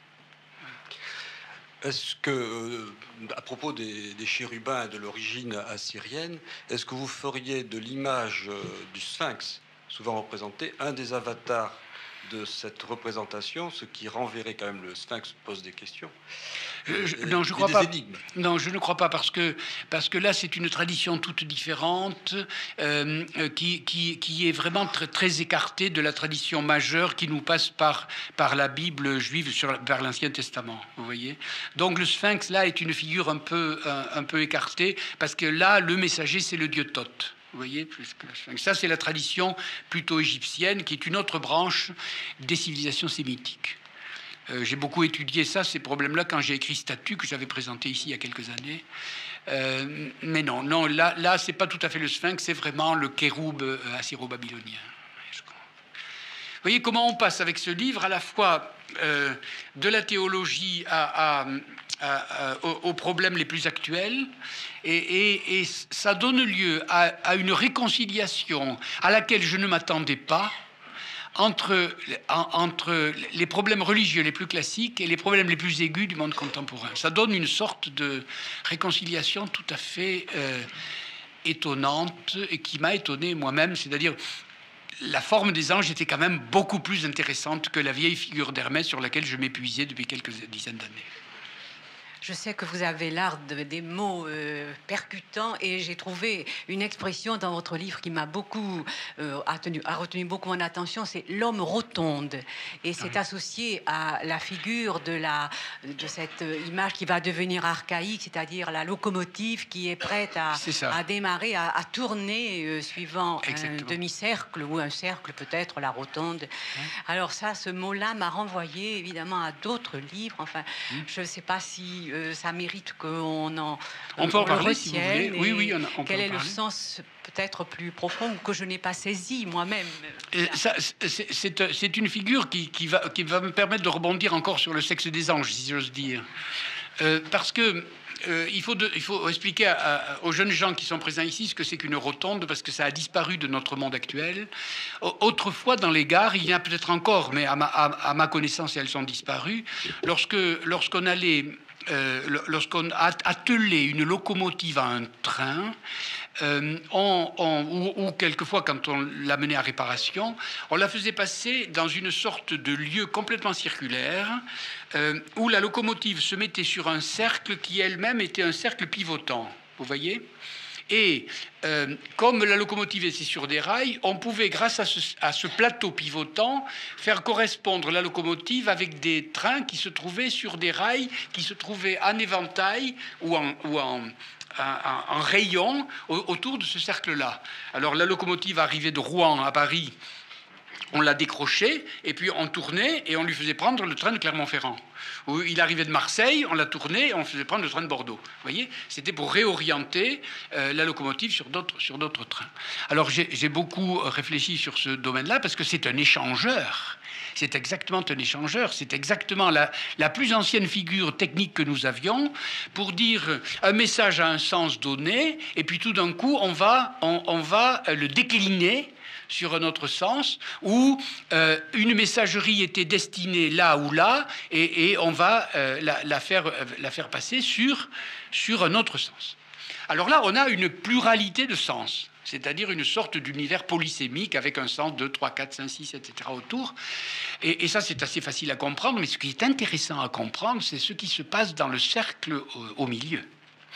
Est-ce que, euh, à propos des, des chérubins de l'origine assyrienne, est-ce que vous feriez de l'image euh, du sphinx, souvent représenté, un des avatars de cette représentation, ce qui renverrait quand même le sphinx pose des questions. Je, je, non, je crois pas. Non, je ne crois pas parce que parce que là c'est une tradition toute différente euh, qui, qui qui est vraiment très très écartée de la tradition majeure qui nous passe par par la Bible juive sur par l'Ancien Testament. Vous voyez. Donc le sphinx là est une figure un peu un, un peu écartée parce que là le messager c'est le dieu Thoth. Vous voyez, plus que le sphinx. Ça, c'est la tradition plutôt égyptienne, qui est une autre branche des civilisations sémitiques. Euh, j'ai beaucoup étudié ça, ces problèmes-là, quand j'ai écrit Statue, que j'avais présenté ici il y a quelques années. Euh, mais non, non, là, là, c'est pas tout à fait le sphinx, c'est vraiment le kéroub euh, assyro-babylonien. Vous voyez comment on passe avec ce livre à la fois euh, de la théologie à, à, à, à, aux, aux problèmes les plus actuels, et, et, et ça donne lieu à, à une réconciliation à laquelle je ne m'attendais pas entre, en, entre les problèmes religieux les plus classiques et les problèmes les plus aigus du monde contemporain. Ça donne une sorte de réconciliation tout à fait euh, étonnante et qui m'a étonné moi-même, c'est-à-dire la forme des anges était quand même beaucoup plus intéressante que la vieille figure d'Hermès sur laquelle je m'épuisais depuis quelques dizaines d'années. Je sais que vous avez l'art de, des mots euh, percutants et j'ai trouvé une expression dans votre livre qui m'a beaucoup euh, a, tenu, a retenu beaucoup mon attention, c'est l'homme rotonde. Et c'est oui. associé à la figure de, la, de cette image qui va devenir archaïque, c'est-à-dire la locomotive qui est prête à, à démarrer, à, à tourner euh, suivant Exactement. un demi-cercle ou un cercle peut-être, la rotonde. Oui. Alors ça, ce mot-là m'a renvoyé évidemment à d'autres livres. Enfin, oui. je ne sais pas si Euh, ça mérite qu'on en on, on peut en parler si vous voulez. Oui, oui, on, on quel peut est en le parler. sens peut-être plus profond que je n'ai pas saisi moi-même. C'est une figure qui, qui, va, qui va me permettre de rebondir encore sur le sexe des anges, si j'ose dire. Euh, parce que Euh, il, faut de, il faut expliquer à, à, aux jeunes gens qui sont présents ici ce que c'est qu'une rotonde, parce que ça a disparu de notre monde actuel. Autrefois, dans les gares, il y en a peut-être encore, mais à ma, à, à ma connaissance, elles sont disparues. Lorsque, lorsqu'on allait, euh, lorsqu'on attelait une locomotive à un train, Euh, on, on, ou, ou quelquefois quand on la menait à réparation, on la faisait passer dans une sorte de lieu complètement circulaire euh, où la locomotive se mettait sur un cercle qui elle-même était un cercle pivotant, vous voyez. Et euh, comme la locomotive était sur des rails, on pouvait, grâce à ce, à ce plateau pivotant, faire correspondre la locomotive avec des trains qui se trouvaient sur des rails, qui se trouvaient en éventail ou en... Ou en en rayon autour de ce cercle-là. Alors la locomotive arrivait de Rouen à Paris, on la décrochait et puis on tournait et on lui faisait prendre le train de Clermont-Ferrand. Ou il arrivait de Marseille, on la tournait et on faisait prendre le train de Bordeaux. Vous voyez, c'était pour réorienter euh, la locomotive sur d'autres sur d'autres trains. Alors j'ai beaucoup réfléchi sur ce domaine-là parce que c'est un échangeur. C'est exactement un échangeur, c'est exactement la, la plus ancienne figure technique que nous avions pour dire un message a un sens donné, et puis tout d'un coup, on va, on, on va le décliner sur un autre sens, où euh, une messagerie était destinée là ou là, et, et on va euh, la, la, faire, la faire passer sur, sur un autre sens. Alors là, on a une pluralité de sens, c'est-à-dire une sorte d'univers polysémique avec un sens deux, trois, quatre, cinq, six, et cetera autour. Et, et ça, c'est assez facile à comprendre, mais ce qui est intéressant à comprendre, c'est ce qui se passe dans le cercle au, au milieu.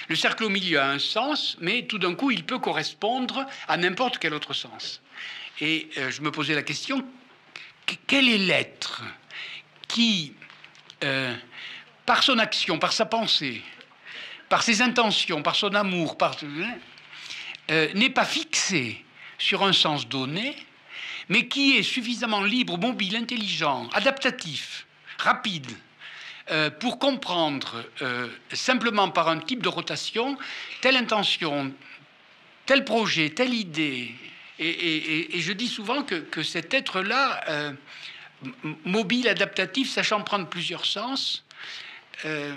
Le cercle au milieu a un sens, mais tout d'un coup, il peut correspondre à n'importe quel autre sens. Et euh, je me posais la question, quel est l'être qui, euh, par son action, par sa pensée, par ses intentions, par son amour, par, euh, n'est pas fixé sur un sens donné, mais qui est suffisamment libre, mobile, intelligent, adaptatif, rapide, euh, pour comprendre euh, simplement par un type de rotation telle intention, tel projet, telle idée. Et, et, et je dis souvent que, que cet être-là, euh, mobile, adaptatif, sachant prendre plusieurs sens, euh,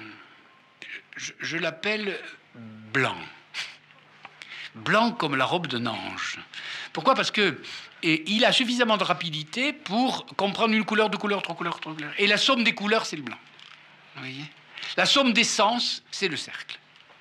je, je l'appelle blanc. Blanc comme la robe d'un ange. Pourquoi? Parce que et il a suffisamment de rapidité pour comprendre une couleur, deux couleurs, trois couleurs, trois couleurs. Et la somme des couleurs, c'est le blanc. Vous voyez? La somme des sens, c'est le cercle.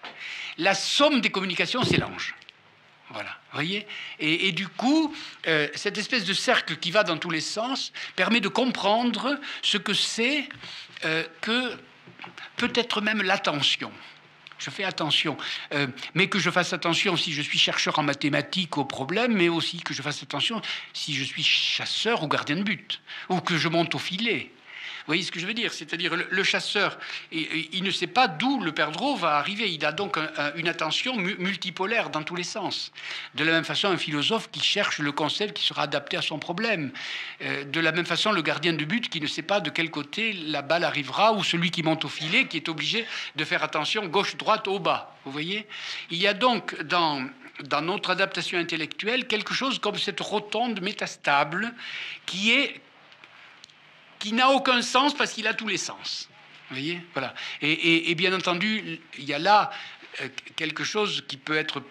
La somme des communications, c'est l'ange. Voilà, vous voyez? Et, et du coup, euh, cette espèce de cercle qui va dans tous les sens permet de comprendre ce que c'est euh, que peut-être même l'attention. Je fais attention, euh, mais que je fasse attention si je suis chercheur en mathématiques au problème, mais aussi que je fasse attention si je suis chasseur ou gardien de but, ou que je monte au filet. Vous voyez ce que je veux dire? C'est-à-dire le, le chasseur, et, et, il ne sait pas d'où le perdreau va arriver. Il a donc un, un, une attention mu multipolaire dans tous les sens. De la même façon, un philosophe qui cherche le concept qui sera adapté à son problème. Euh, de la même façon, le gardien de but qui ne sait pas de quel côté la balle arrivera, ou celui qui monte au filet qui est obligé de faire attention gauche, droite, au bas. Vous voyez? Il y a donc dans... dans notre adaptation intellectuelle, quelque chose comme cette rotonde métastable qui est qui n'a aucun sens parce qu'il a tous les sens. Vous voyez? Voilà. Et, et, et bien entendu, il y a là euh, quelque chose qui peut être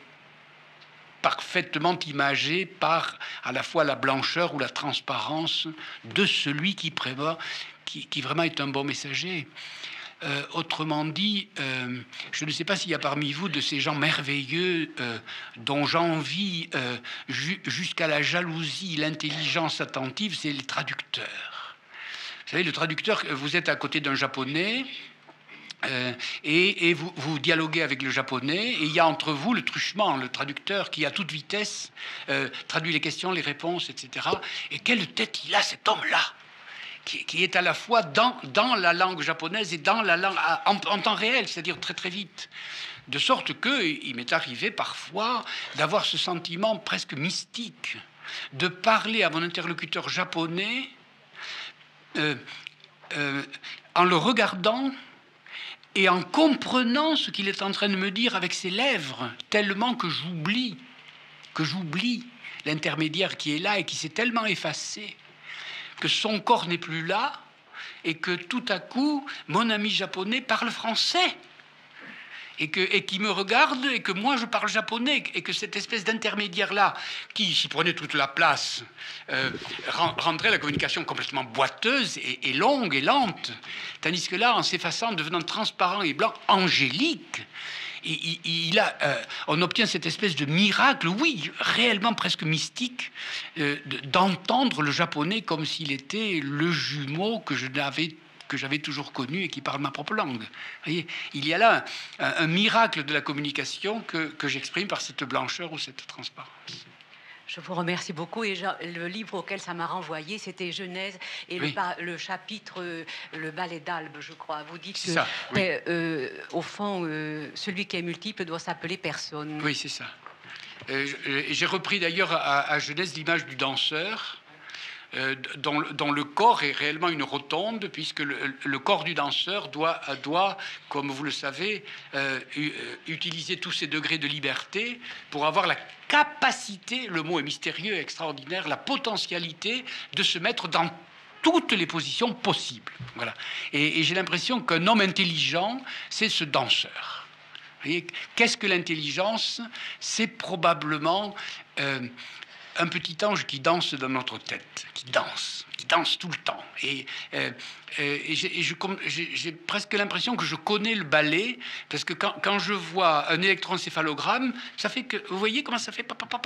parfaitement imagé par à la fois la blancheur ou la transparence de celui qui prévoit, qui, qui vraiment est un bon messager. Euh, autrement dit, euh, je ne sais pas s'il y a parmi vous de ces gens merveilleux euh, dont j'envie euh, ju jusqu'à la jalousie, l'intelligence attentive, c'est les traducteurs. Vous savez, le traducteur, vous êtes à côté d'un japonais euh, et, et vous, vous dialoguez avec le japonais et il y a entre vous le truchement, le traducteur qui à toute vitesse euh, traduit les questions, les réponses, et cetera. Et quelle tête il a, cet homme-là, qui, qui est à la fois dans, dans la langue japonaise et dans la langue en, en temps réel, c'est-à-dire très très vite. De sorte que il m'est arrivé parfois d'avoir ce sentiment presque mystique, de parler à mon interlocuteur japonais Euh, euh, en le regardant et en comprenant ce qu'il est en train de me dire avec ses lèvres, tellement que j'oublie, que j'oublie l'intermédiaire qui est là et qui s'est tellement effacé, que son corps n'est plus là et que tout à coup, mon ami japonais parle français. Et, que, et qui me regarde, et que moi je parle japonais, et que cette espèce d'intermédiaire-là, qui, s'y prenait toute la place, euh, rendrait la communication complètement boiteuse et, et longue et lente. Tandis que là, en s'effaçant, devenant transparent et blanc, angélique, il, il, il a, euh, on obtient cette espèce de miracle, oui, réellement presque mystique, euh, d'entendre le japonais comme s'il était le jumeau que je n'avais que j'avais toujours connu et qui parle ma propre langue. Vous voyez, il y a là un, un miracle de la communication que, que j'exprime par cette blancheur ou cette transparence. Je vous remercie beaucoup. Et le livre auquel ça m'a renvoyé, c'était Genèse et oui. le, le chapitre, le ballet d'Albe, je crois. Vous dites que, ça, oui. euh, au fond, euh, celui qui est multiple doit s'appeler personne. Oui, c'est ça. Euh, J'ai repris d'ailleurs à, à Genèse l'image du danseur. Euh, dont, dont le corps est réellement une rotonde, puisque le, le corps du danseur doit, doit, comme vous le savez, euh, utiliser tous ses degrés de liberté pour avoir la capacité, le mot est mystérieux et extraordinaire, la potentialité de se mettre dans toutes les positions possibles. Voilà. Et, et j'ai l'impression qu'un homme intelligent, c'est ce danseur. Qu'est-ce que l'intelligence? C'est probablement... Euh, un petit ange qui danse dans notre tête, qui danse, qui danse tout le temps. Et, euh, et j'ai, et je, j'ai, j'ai presque l'impression que je connais le ballet, parce que quand, quand je vois un électroencéphalogramme, ça fait que, vous voyez comment ça fait,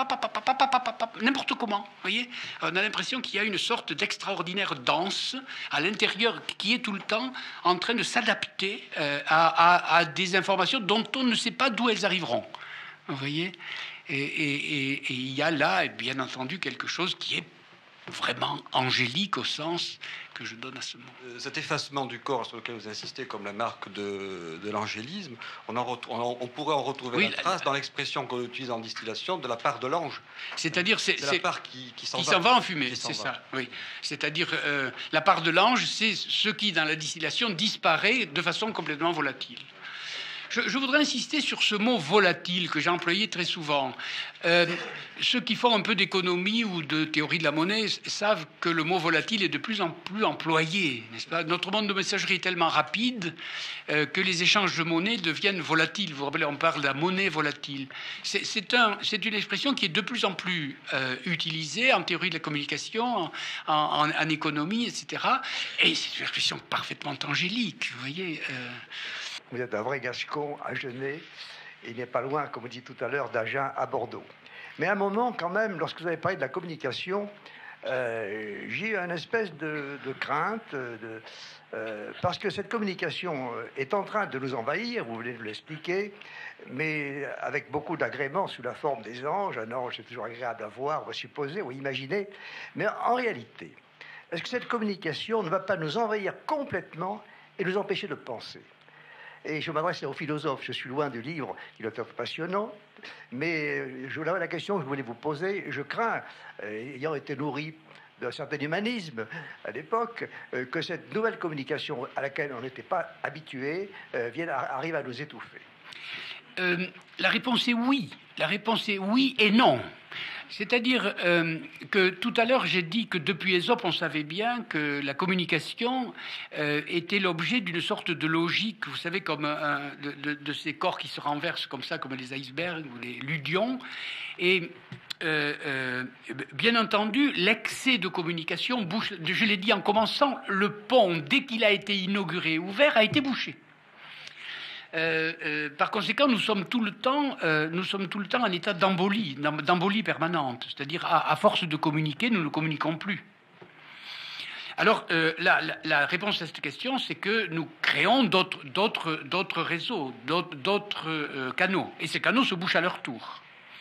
n'importe comment, vous voyez. On a l'impression qu'il y a une sorte d'extraordinaire danse à l'intérieur qui est tout le temps en train de s'adapter euh, à, à, à des informations dont on ne sait pas d'où elles arriveront, vous voyez. Et, et, et, et il y a là, bien entendu, quelque chose qui est vraiment angélique au sens que je donne à ce mot. Cet effacement du corps sur lequel vous insistez comme la marque de, de l'angélisme, on, en retrouve, on, on pourrait en retrouver oui, la trace la, dans l'expression qu'on utilise en distillation de la part de l'ange. C'est-à-dire, c'est, c'est, c'est la part qui, qui s'en qui va. S'en va en fumée, c'est va. ça. Oui. C'est-à-dire, euh, la part de l'ange, c'est ce qui, dans la distillation, disparaît de façon complètement volatile. Je, je voudrais insister sur ce mot volatile que j'ai employé très souvent. Euh, ceux qui font un peu d'économie ou de théorie de la monnaie savent que le mot volatile est de plus en plus employé, n'est-ce pas ? Notre monde de messagerie est tellement rapide euh, que les échanges de monnaie deviennent volatiles. Vous vous rappelez, on parle de la monnaie volatile. C'est, c'est, un, c'est une expression qui est de plus en plus euh, utilisée en théorie de la communication, en, en, en économie, et cetera. Et c'est une expression parfaitement angélique, vous voyez. Euh, Vous êtes un vrai Gascon à Genève, et il n'est pas loin, comme on dit tout à l'heure, d'Agen à Bordeaux. Mais à un moment, quand même, lorsque vous avez parlé de la communication, euh, j'ai eu une espèce de, de crainte, de, euh, parce que cette communication est en train de nous envahir, vous venez de l'expliquer, mais avec beaucoup d'agréments sous la forme des anges. Un ange, c'est toujours agréable à voir, on va supposer, ou imaginer. Mais en réalité, est-ce que cette communication ne va pas nous envahir complètement et nous empêcher de penser ? Et je m'adresse aux philosophes. Je suis loin du livre, il est un peu passionnant, mais je, la question que je voulais vous poser, je crains, euh, ayant été nourri d'un certain humanisme à l'époque, euh, que cette nouvelle communication à laquelle on n'était pas habitué euh, vienne, arrive à nous étouffer. Euh, la réponse est oui. La réponse est oui et non. C'est-à-dire euh, que tout à l'heure, j'ai dit que depuis Ésope, on savait bien que la communication euh, était l'objet d'une sorte de logique, vous savez, comme un, de, de, de ces corps qui se renversent comme ça, comme les icebergs ou les ludions. Et euh, euh, bien entendu, l'excès de communication bouche, je l'ai dit en commençant, le pont, dès qu'il a été inauguré, ouvert, a été bouché. Euh, euh, par conséquent, nous sommes tout le temps, euh, nous sommes tout le temps en état d'embolie, d'embolie permanente. C'est-à-dire, à, à force de communiquer, nous ne communiquons plus. Alors, euh, la, la, la réponse à cette question, c'est que nous créons d'autres, d'autres, d'autres réseaux, d'autres, d'autres euh, canaux, et ces canaux se bouchent à leur tour.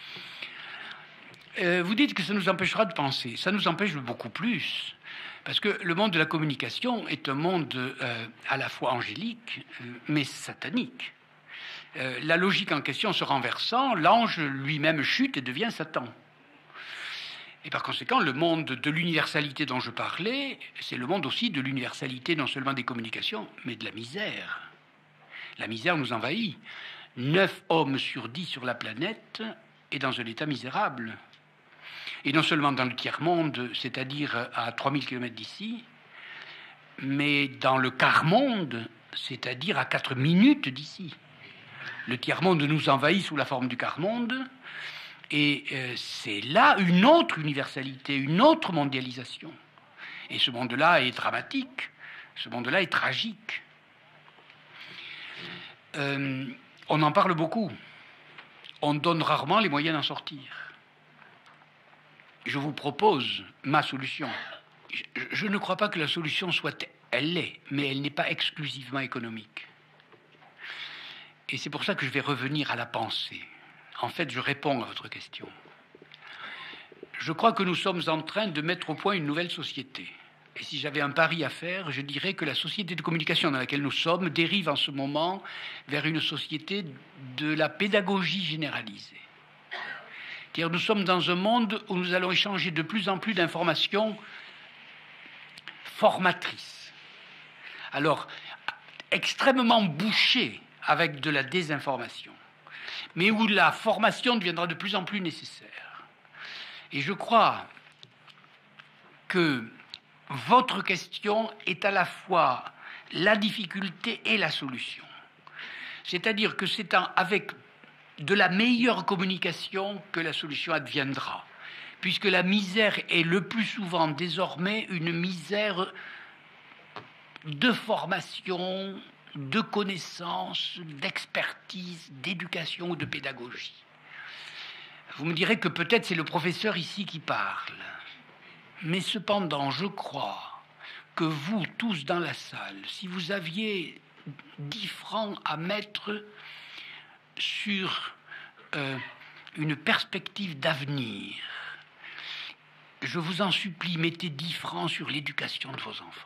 Euh, vous dites que ça nous empêchera de penser. Ça nous empêche beaucoup plus. Parce que le monde de la communication est un monde euh, à la fois angélique, euh, mais satanique. Euh, la logique en question se renversant, l'ange lui-même chute et devient Satan. Et par conséquent, le monde de l'universalité dont je parlais, c'est le monde aussi de l'universalité non seulement des communications, mais de la misère. La misère nous envahit. Neuf hommes sur dix sur la planète est dans un état misérable. Et non seulement dans le tiers-monde, c'est-à-dire à trois mille kilomètres d'ici, mais dans le quart-monde, c'est-à-dire à quatre minutes d'ici. Le tiers-monde nous envahit sous la forme du quart-monde, et euh, c'est là une autre universalité, une autre mondialisation. Et ce monde-là est dramatique, ce monde-là est tragique. Euh, on en parle beaucoup. On donne rarement les moyens d'en sortir. Je vous propose ma solution. Je, je ne crois pas que la solution soit... Elle l'est, mais elle n'est pas exclusivement économique. Et c'est pour ça que je vais revenir à la pensée. En fait, je réponds à votre question. Je crois que nous sommes en train de mettre au point une nouvelle société. Et si j'avais un pari à faire, je dirais que la société de communication dans laquelle nous sommes dérive en ce moment vers une société de la pédagogie généralisée. C'est-à-dire, nous sommes dans un monde où nous allons échanger de plus en plus d'informations formatrices. Alors, extrêmement bouchées avec de la désinformation, mais où la formation deviendra de plus en plus nécessaire. Et je crois que votre question est à la fois la difficulté et la solution. C'est-à-dire que c'est en, avec de la meilleure communication que la solution adviendra. puisque la misère est le plus souvent désormais une misère de formation, de connaissance, d'expertise, d'éducation ou de pédagogie. Vous me direz que peut-être c'est le professeur ici qui parle, mais cependant je crois que vous tous dans la salle, si vous aviez dix francs à mettre sur euh, une perspective d'avenir, je vous en supplie, mettez dix francs sur l'éducation de vos enfants.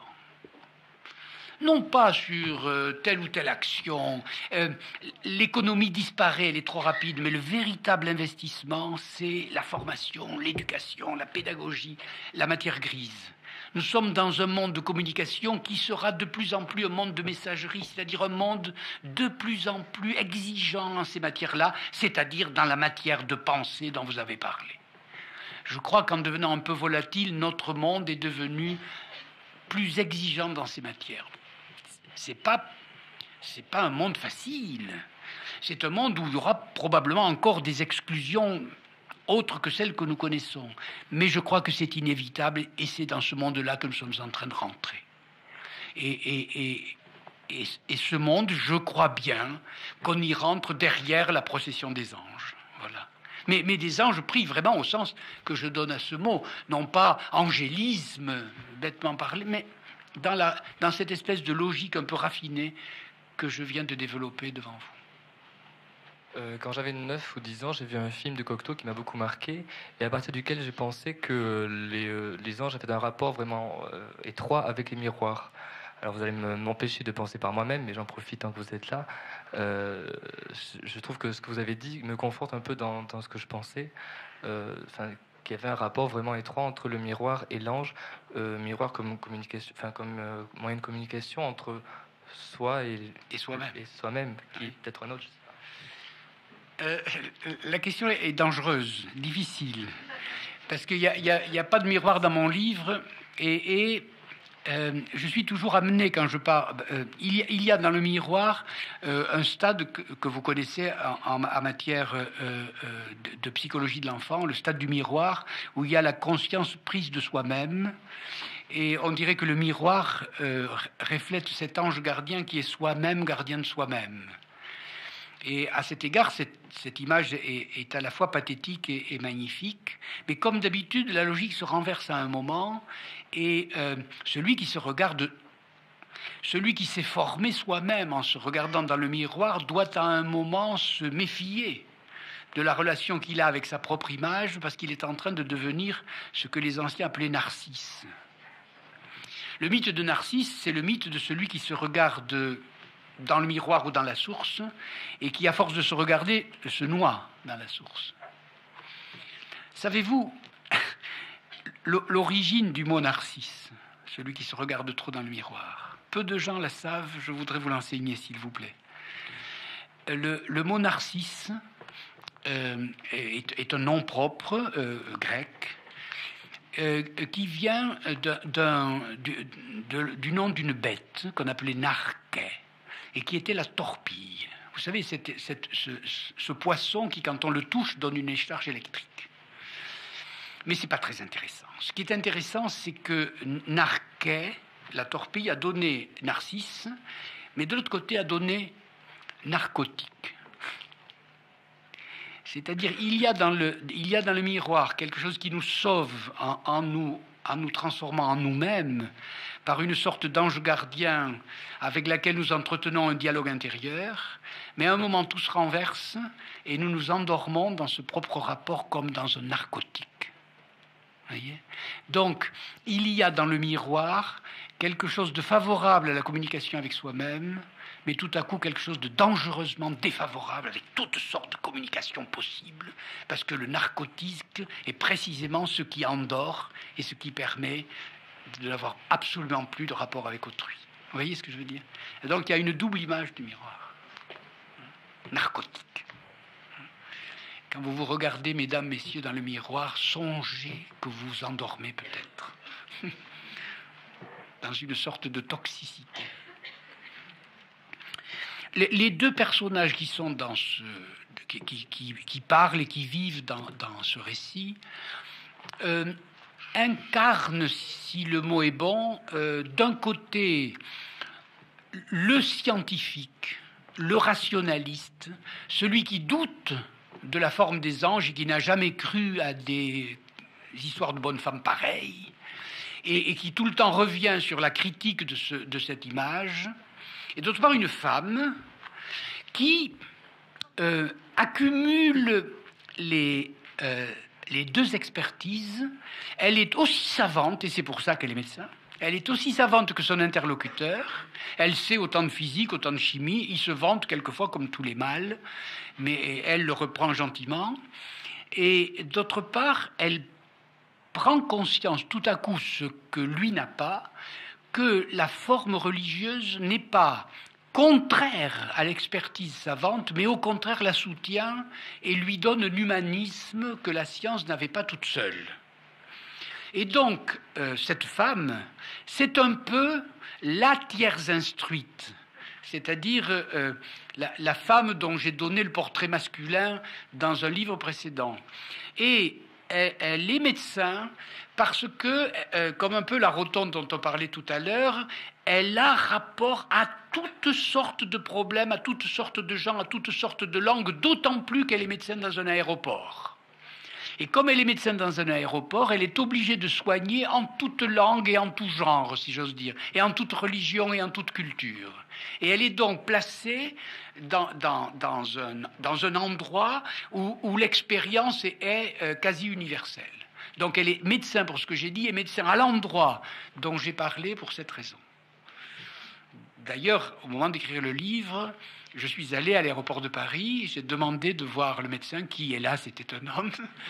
Non pas sur euh, telle ou telle action. Euh, l'économie disparaît, elle est trop rapide, mais le véritable investissement, c'est la formation, l'éducation, la pédagogie, la matière grise. Nous sommes dans un monde de communication qui sera de plus en plus un monde de messagerie, c'est-à-dire un monde de plus en plus exigeant en ces matières-là, c'est-à-dire dans la matière de pensée dont vous avez parlé. Je crois qu'en devenant un peu volatile, notre monde est devenu plus exigeant dans ces matières. C'est pas, c'est pas un monde facile. C'est un monde où il y aura probablement encore des exclusions autres que celles que nous connaissons. Mais je crois que c'est inévitable et c'est dans ce monde-là que nous sommes en train de rentrer. Et, et, et, et, et ce monde, je crois bien qu'on y rentre derrière la procession des anges. Voilà. Mais, mais des anges pris vraiment au sens que je donne à ce mot, non pas angélisme, bêtement parlé, mais dans, la, dans cette espèce de logique un peu raffinée que je viens de développer devant vous. Euh, quand j'avais neuf ou dix ans, j'ai vu un film de Cocteau qui m'a beaucoup marqué, et à partir duquel j'ai pensé que les, euh, les anges avaient un rapport vraiment euh, étroit avec les miroirs. Alors vous allez m'empêcher de penser par moi-même, mais j'en profite tant que vous êtes là. Euh, je trouve que ce que vous avez dit me conforte un peu dans, dans ce que je pensais. Euh, qu'il y avait un rapport vraiment étroit entre le miroir et l'ange, euh, miroir comme communication, enfin comme euh, moyen de communication entre soi et, et soi-même, et soi-même, qui est peut-être un autre. Je sais pas. Euh, la question est dangereuse, difficile, parce qu'il n'y a, y a, y a pas de miroir dans mon livre, et, et euh, je suis toujours amené quand je parle. Euh, il, y a, il y a dans le miroir euh, un stade que, que vous connaissez en, en, en matière euh, euh, de, de psychologie de l'enfant, le stade du miroir, où il y a la conscience prise de soi-même. Et on dirait que le miroir euh, reflète cet ange gardien qui est soi-même gardien de soi-même. Et à cet égard, cette, cette image est, est à la fois pathétique et, et magnifique. Mais comme d'habitude, la logique se renverse à un moment, et euh, celui qui se regarde, celui qui s'est formé soi-même en se regardant dans le miroir, doit à un moment se méfier de la relation qu'il a avec sa propre image, parce qu'il est en train de devenir ce que les anciens appelaient Narcisse. Le mythe de Narcisse, c'est le mythe de celui qui se regarde dans le miroir ou dans la source, et qui, à force de se regarder, se noie dans la source. Savez-vous l'origine du mot narcisse, celui qui se regarde trop dans le miroir? Peu de gens la savent, je voudrais vous l'enseigner, s'il vous plaît. Le, le mot narcisse euh, est, est un nom propre euh, grec, euh, qui vient d'un, du, de, du nom d'une bête qu'on appelait narquet, et qui était la torpille. Vous savez, cette, cette, ce, ce poisson qui, quand on le touche, donne une décharge électrique. Mais ce n'est pas très intéressant. Ce qui est intéressant, c'est que Narquet, la torpille, a donné Narcisse, mais de l'autre côté a donné narcotique. C'est-à-dire, il y a dans le, il y a dans le miroir quelque chose qui nous sauve en, en nous, en nous transformant en nous-mêmes, par une sorte d'ange gardien avec laquelle nous entretenons un dialogue intérieur, mais à un moment tout se renverse et nous nous endormons dans ce propre rapport comme dans un narcotique. Voyez ? Donc, il y a dans le miroir quelque chose de favorable à la communication avec soi-même, mais tout à coup quelque chose de dangereusement défavorable avec toutes sortes de communications possibles, parce que le narcotique est précisément ce qui endort et ce qui permet de n'avoir absolument plus de rapport avec autrui. Vous voyez ce que je veux dire ? Et donc il y a une double image du miroir. Narcotique. Quand vous vous regardez, mesdames, messieurs, dans le miroir, songez que vous vous endormez peut-être. Dans une sorte de toxicité. Les, les deux personnages qui sont dans ce... qui, qui, qui, qui parlent et qui vivent dans, dans ce récit euh, incarne, si le mot est bon, euh, d'un côté le scientifique, le rationaliste, celui qui doute de la forme des anges et qui n'a jamais cru à des histoires de bonnes femmes pareilles, et, et qui tout le temps revient sur la critique de, ce, de cette image, et d'autre part une femme qui euh, accumule les, euh, les deux expertises. Elle est aussi savante, et c'est pour ça qu'elle est médecin, elle est aussi savante que son interlocuteur. Elle sait autant de physique, autant de chimie. Il se vante quelquefois comme tous les mâles, mais elle le reprend gentiment. Et d'autre part, elle prend conscience tout à coup, ce que lui n'a pas, que la forme religieuse n'est pas contraire à l'expertise savante, mais au contraire la soutient et lui donne l'humanisme que la science n'avait pas toute seule. Et donc, euh, cette femme, c'est un peu la tiers instruite, c'est-à-dire euh, la, la femme dont j'ai donné le portrait masculin dans un livre précédent. Et elle, elle est médecin parce que, euh, comme un peu la rotonde dont on parlait tout à l'heure, elle a rapport à toutes sortes de problèmes, à toutes sortes de gens, à toutes sortes de langues, d'autant plus qu'elle est médecin dans un aéroport. Et comme elle est médecin dans un aéroport, elle est obligée de soigner en toute langue et en tout genre, si j'ose dire, et en toute religion et en toute culture. Et elle est donc placée dans, dans, dans, un, dans un endroit où, où l'expérience est, est euh, quasi universelle. Donc elle est médecin pour ce que j'ai dit, et médecin à l'endroit dont j'ai parlé pour cette raison. D'ailleurs, au moment d'écrire le livre, je suis allé à l'aéroport de Paris, j'ai demandé de voir le médecin qui, hélas, c'était un homme.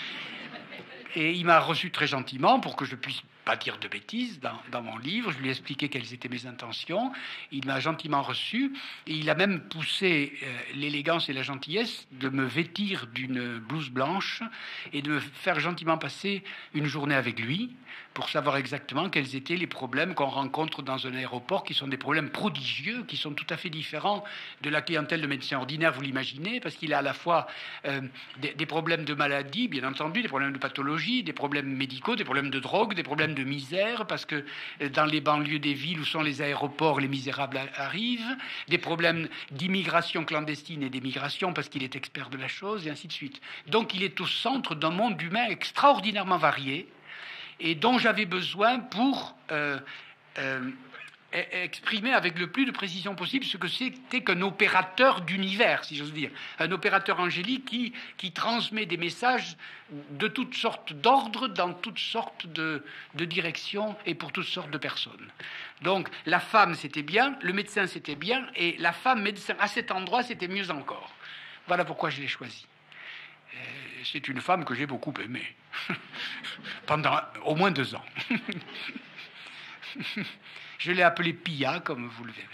Et il m'a reçu très gentiment pour que je puisse pas dire de bêtises dans, dans mon livre. Je lui ai expliqué quelles étaient mes intentions. Il m'a gentiment reçu et il a même poussé euh, l'élégance et la gentillesse de me vêtir d'une blouse blanche et de me faire gentiment passer une journée avec lui pour savoir exactement quels étaient les problèmes qu'on rencontre dans un aéroport, qui sont des problèmes prodigieux, qui sont tout à fait différents de la clientèle de médecins ordinaires, vous l'imaginez, parce qu'il a à la fois euh, des, des problèmes de maladie, bien entendu, des problèmes de pathologie, des problèmes médicaux, des problèmes de drogue, des problèmes de misère, parce que dans les banlieues des villes où sont les aéroports, les misérables arrivent, des problèmes d'immigration clandestine et d'émigration, parce qu'il est expert de la chose, et ainsi de suite. Donc il est au centre d'un monde humain extraordinairement varié, et dont j'avais besoin pour euh, euh, exprimer avec le plus de précision possible ce que c'était qu'un opérateur d'univers, si j'ose dire, un opérateur angélique qui, qui transmet des messages de toutes sortes d'ordres, dans toutes sortes de, de directions et pour toutes sortes de personnes. Donc la femme c'était bien, le médecin c'était bien, et la femme médecin à cet endroit c'était mieux encore. Voilà pourquoi je l'ai choisie. C'est une femme que j'ai beaucoup aimée, pendant au moins deux ans. Je l'ai appelée Pia, comme vous le verrez.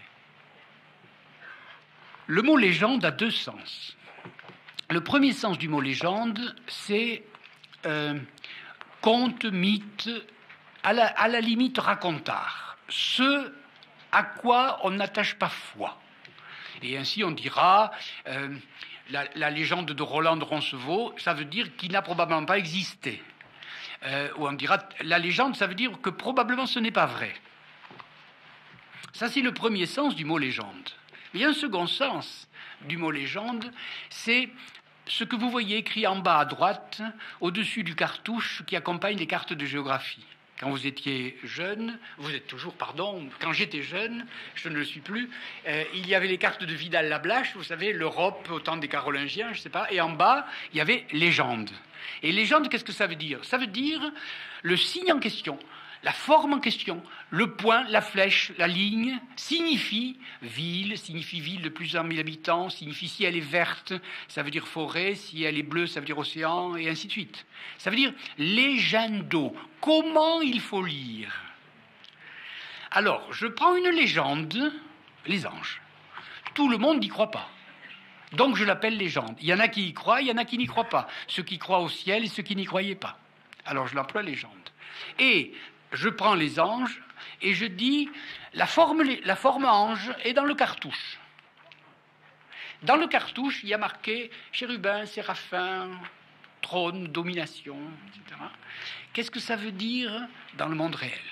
Le mot légende a deux sens. Le premier sens du mot légende, c'est euh, conte, mythe, à la, à la limite racontard. Ce à quoi on n'attache pas foi. Et ainsi on dira... Euh, La, la légende de Roland de Roncevaux, ça veut dire qu'il n'a probablement pas existé. Euh, ou on dira, la légende, ça veut dire que probablement ce n'est pas vrai. Ça, c'est le premier sens du mot légende. Mais il y a un second sens du mot légende, c'est ce que vous voyez écrit en bas à droite, au-dessus du cartouche qui accompagne les cartes de géographie. Quand vous étiez jeune, vous êtes toujours, pardon, quand j'étais jeune, je ne le suis plus, euh, il y avait les cartes de Vidal-Lablache, vous savez, l'Europe au temps des Carolingiens, je ne sais pas, et en bas, il y avait légende. Et légende, qu'est-ce que ça veut dire? Ça veut dire le signe en question, la forme en question, le point, la flèche, la ligne, signifie ville, signifie ville de plusieurs mille habitants, signifie si elle est verte, ça veut dire forêt, si elle est bleue, ça veut dire océan, et ainsi de suite. Ça veut dire légendo. Comment il faut lire? Alors, je prends une légende, les anges. Tout le monde n'y croit pas. Donc je l'appelle légende. Il y en a qui y croient, il y en a qui n'y croient pas. Ceux qui croient au ciel et ceux qui n'y croyaient pas. Alors je l'emploie légende. Et je prends les anges et je dis la forme, la forme ange est dans le cartouche. Dans le cartouche, il y a marqué chérubin, séraphin, trône, domination, et cetera. Qu'est-ce que ça veut dire dans le monde réel?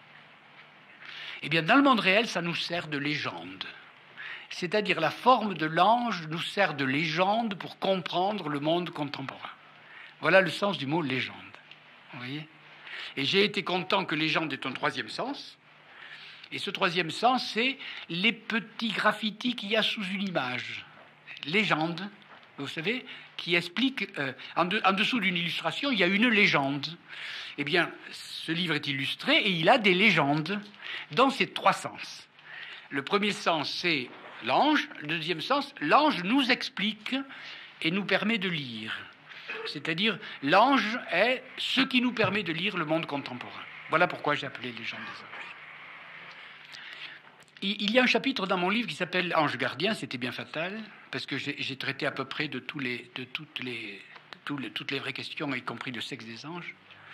Eh bien, dans le monde réel, ça nous sert de légende. C'est-à-dire la forme de l'ange nous sert de légende pour comprendre le monde contemporain. Voilà le sens du mot légende. Vous voyez? Et j'ai été content que légende ait un troisième sens. Et ce troisième sens, c'est les petits graffitis qu'il y a sous une image. Légende, vous savez, qui explique, euh, en, de, en dessous d'une illustration, il y a une légende. Eh bien, ce livre est illustré et il a des légendes dans ces trois sens. Le premier sens, c'est l'ange. Le deuxième sens, l'ange nous explique et nous permet de lire. C'est-à-dire, l'ange est ce qui nous permet de lire le monde contemporain. Voilà pourquoi j'ai appelé légende des anges. Il y a un chapitre dans mon livre qui s'appelle Ange gardien, c'était bien fatal, parce que j'ai, j'ai traité à peu près de, tous les, de toutes, les, de tous les, toutes les vraies questions, y compris le sexe des anges.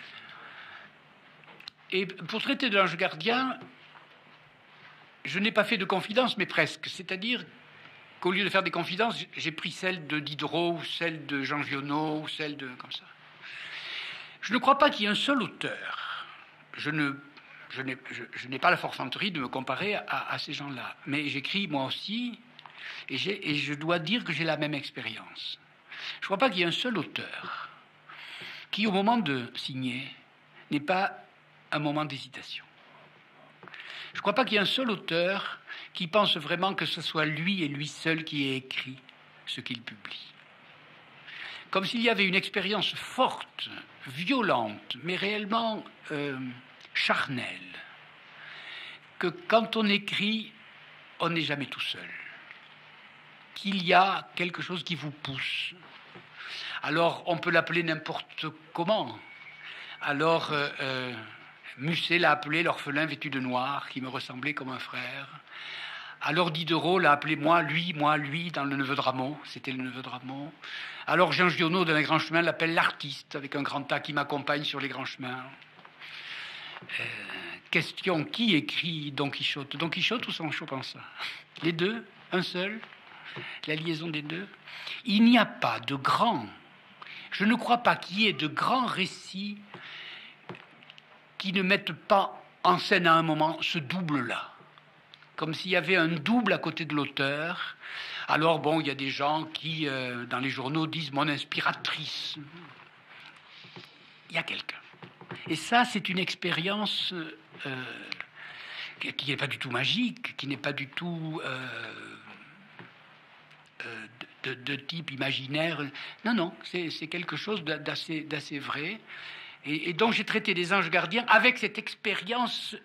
Et pour traiter de l'ange gardien, je n'ai pas fait de confidence, mais presque. C'est-à-dire qu'au lieu de faire des confidences, j'ai pris celle de Diderot, ou celle de Jean Giono, ou celle de... comme ça. Je ne crois pas qu'il y ait un seul auteur. Je ne... Je n'ai, je, je n'ai pas la forfanterie de me comparer à, à ces gens-là. Mais j'écris moi aussi, et, j'ai, et je dois dire que j'ai la même expérience. Je ne crois pas qu'il y ait un seul auteur qui, au moment de signer, n'ait pas un moment d'hésitation. Je ne crois pas qu'il y ait un seul auteur qui pense vraiment que ce soit lui et lui seul qui ait écrit ce qu'il publie. Comme s'il y avait une expérience forte, violente, mais réellement... Euh, charnel, que quand on écrit, on n'est jamais tout seul, qu'il y a quelque chose qui vous pousse. Alors, on peut l'appeler n'importe comment. Alors, euh, euh, Musset l'a appelé l'orphelin vêtu de noir, qui me ressemblait comme un frère. Alors, Diderot l'a appelé moi, lui, moi, lui, dans le Neveu de Rameau. C'était le Neveu de Rameau. Alors, Jean Giono, dans les grands chemins, l'appelle l'artiste, avec un grand A qui m'accompagne sur les grands chemins. Euh, question, qui écrit Don Quichotte? Don Quichotte ou Sancho Panza? Les deux, un seul, la liaison des deux. Il n'y a pas de grand, je ne crois pas qu'il y ait de grands récits qui ne mettent pas en scène à un moment ce double-là, comme s'il y avait un double à côté de l'auteur. Alors bon, il y a des gens qui, euh, dans les journaux, disent mon inspiratrice. Il y a quelqu'un. Et ça, c'est une expérience euh, qui n'est pas du tout magique, qui n'est pas du tout euh, euh, de, de type imaginaire. Non, non, c'est, c'est quelque chose d'assez, d'assez vrai. Et, et donc, j'ai traité des anges gardiens avec cette expérience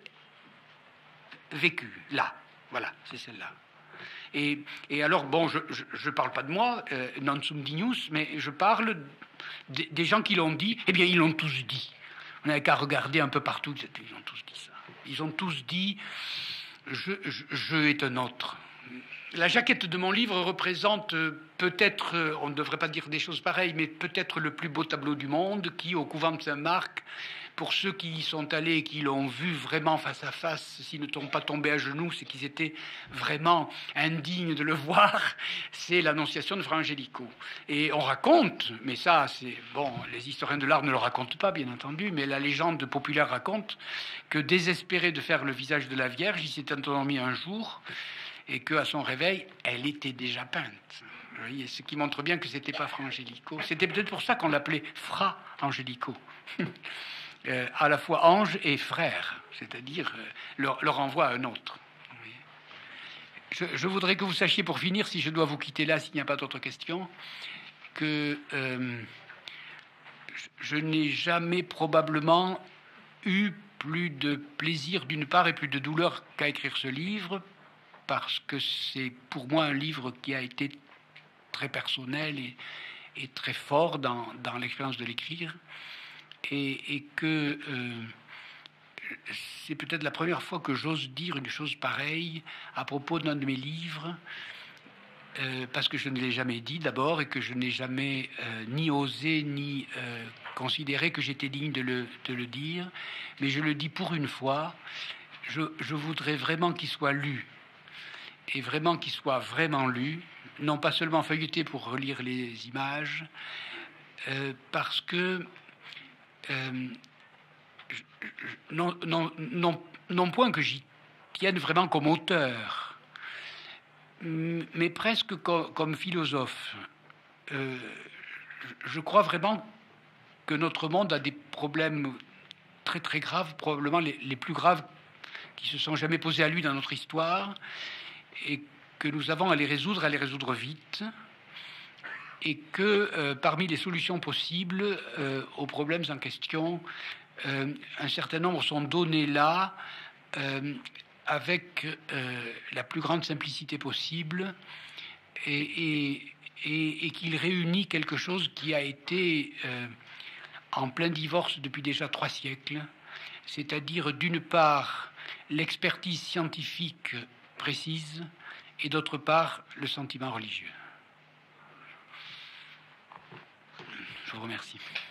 vécue, là. Voilà, c'est celle-là. Et, et alors, bon, je ne parle pas de moi, euh, non sum dignus, mais je parle des, des gens qui l'ont dit. Eh bien, ils l'ont tous dit. On n'avait qu'à regarder un peu partout. Ils ont tous dit ça. Ils ont tous dit je, je, je est un autre. La jaquette de mon livre représente peut-être, on ne devrait pas dire des choses pareilles, mais peut-être le plus beau tableau du monde qui, au couvent de Saint-Marc, pour ceux qui y sont allés et qui l'ont vu vraiment face à face, s'ils ne sont pas tombés à genoux, c'est qu'ils étaient vraiment indignes de le voir, c'est l'Annonciation de Fra Angelico. Et on raconte, mais ça, c'est bon, les historiens de l'art ne le racontent pas, bien entendu, mais la légende populaire raconte que, désespéré de faire le visage de la Vierge, il s'est endormi un jour et qu'à son réveil, elle était déjà peinte. Vous voyez, ce qui montre bien que c'était pas Fra Angelico. C'était peut-être pour ça qu'on l'appelait Fra Angelico. Euh, à la fois ange et frère, c'est-à-dire euh, leur, leur envoie à un autre. Je, je voudrais que vous sachiez, pour finir, si je dois vous quitter là, s'il n'y a pas d'autres questions, que euh, je, je n'ai jamais probablement eu plus de plaisir d'une part et plus de douleur qu'à écrire ce livre, parce que c'est pour moi un livre qui a été très personnel et, et très fort dans, dans l'expérience de l'écrire. Et, et que euh, c'est peut-être la première fois que j'ose dire une chose pareille à propos d'un de mes livres, euh, parce que je ne l'ai jamais dit d'abord et que je n'ai jamais euh, ni osé ni euh, considéré que j'étais digne de le, de le dire, mais je le dis pour une fois, je, je voudrais vraiment qu'il soit lu, et vraiment qu'il soit vraiment lu, non pas seulement feuilleté pour relire les images, euh, parce que euh, non, non, non, non point que j'y tienne vraiment comme auteur, mais presque comme, comme philosophe. Euh, je crois vraiment que notre monde a des problèmes très très graves, probablement les, les plus graves qui se sont jamais posés à lui dans notre histoire, et que nous avons à les résoudre, à les résoudre vite, et que euh, parmi les solutions possibles euh, aux problèmes en question, euh, un certain nombre sont donnés là, euh, avec euh, la plus grande simplicité possible, et, et, et, et qu'il réunit quelque chose qui a été euh, en plein divorce depuis déjà trois siècles, c'est-à-dire d'une part l'expertise scientifique précise et d'autre part le sentiment religieux. Je vous remercie.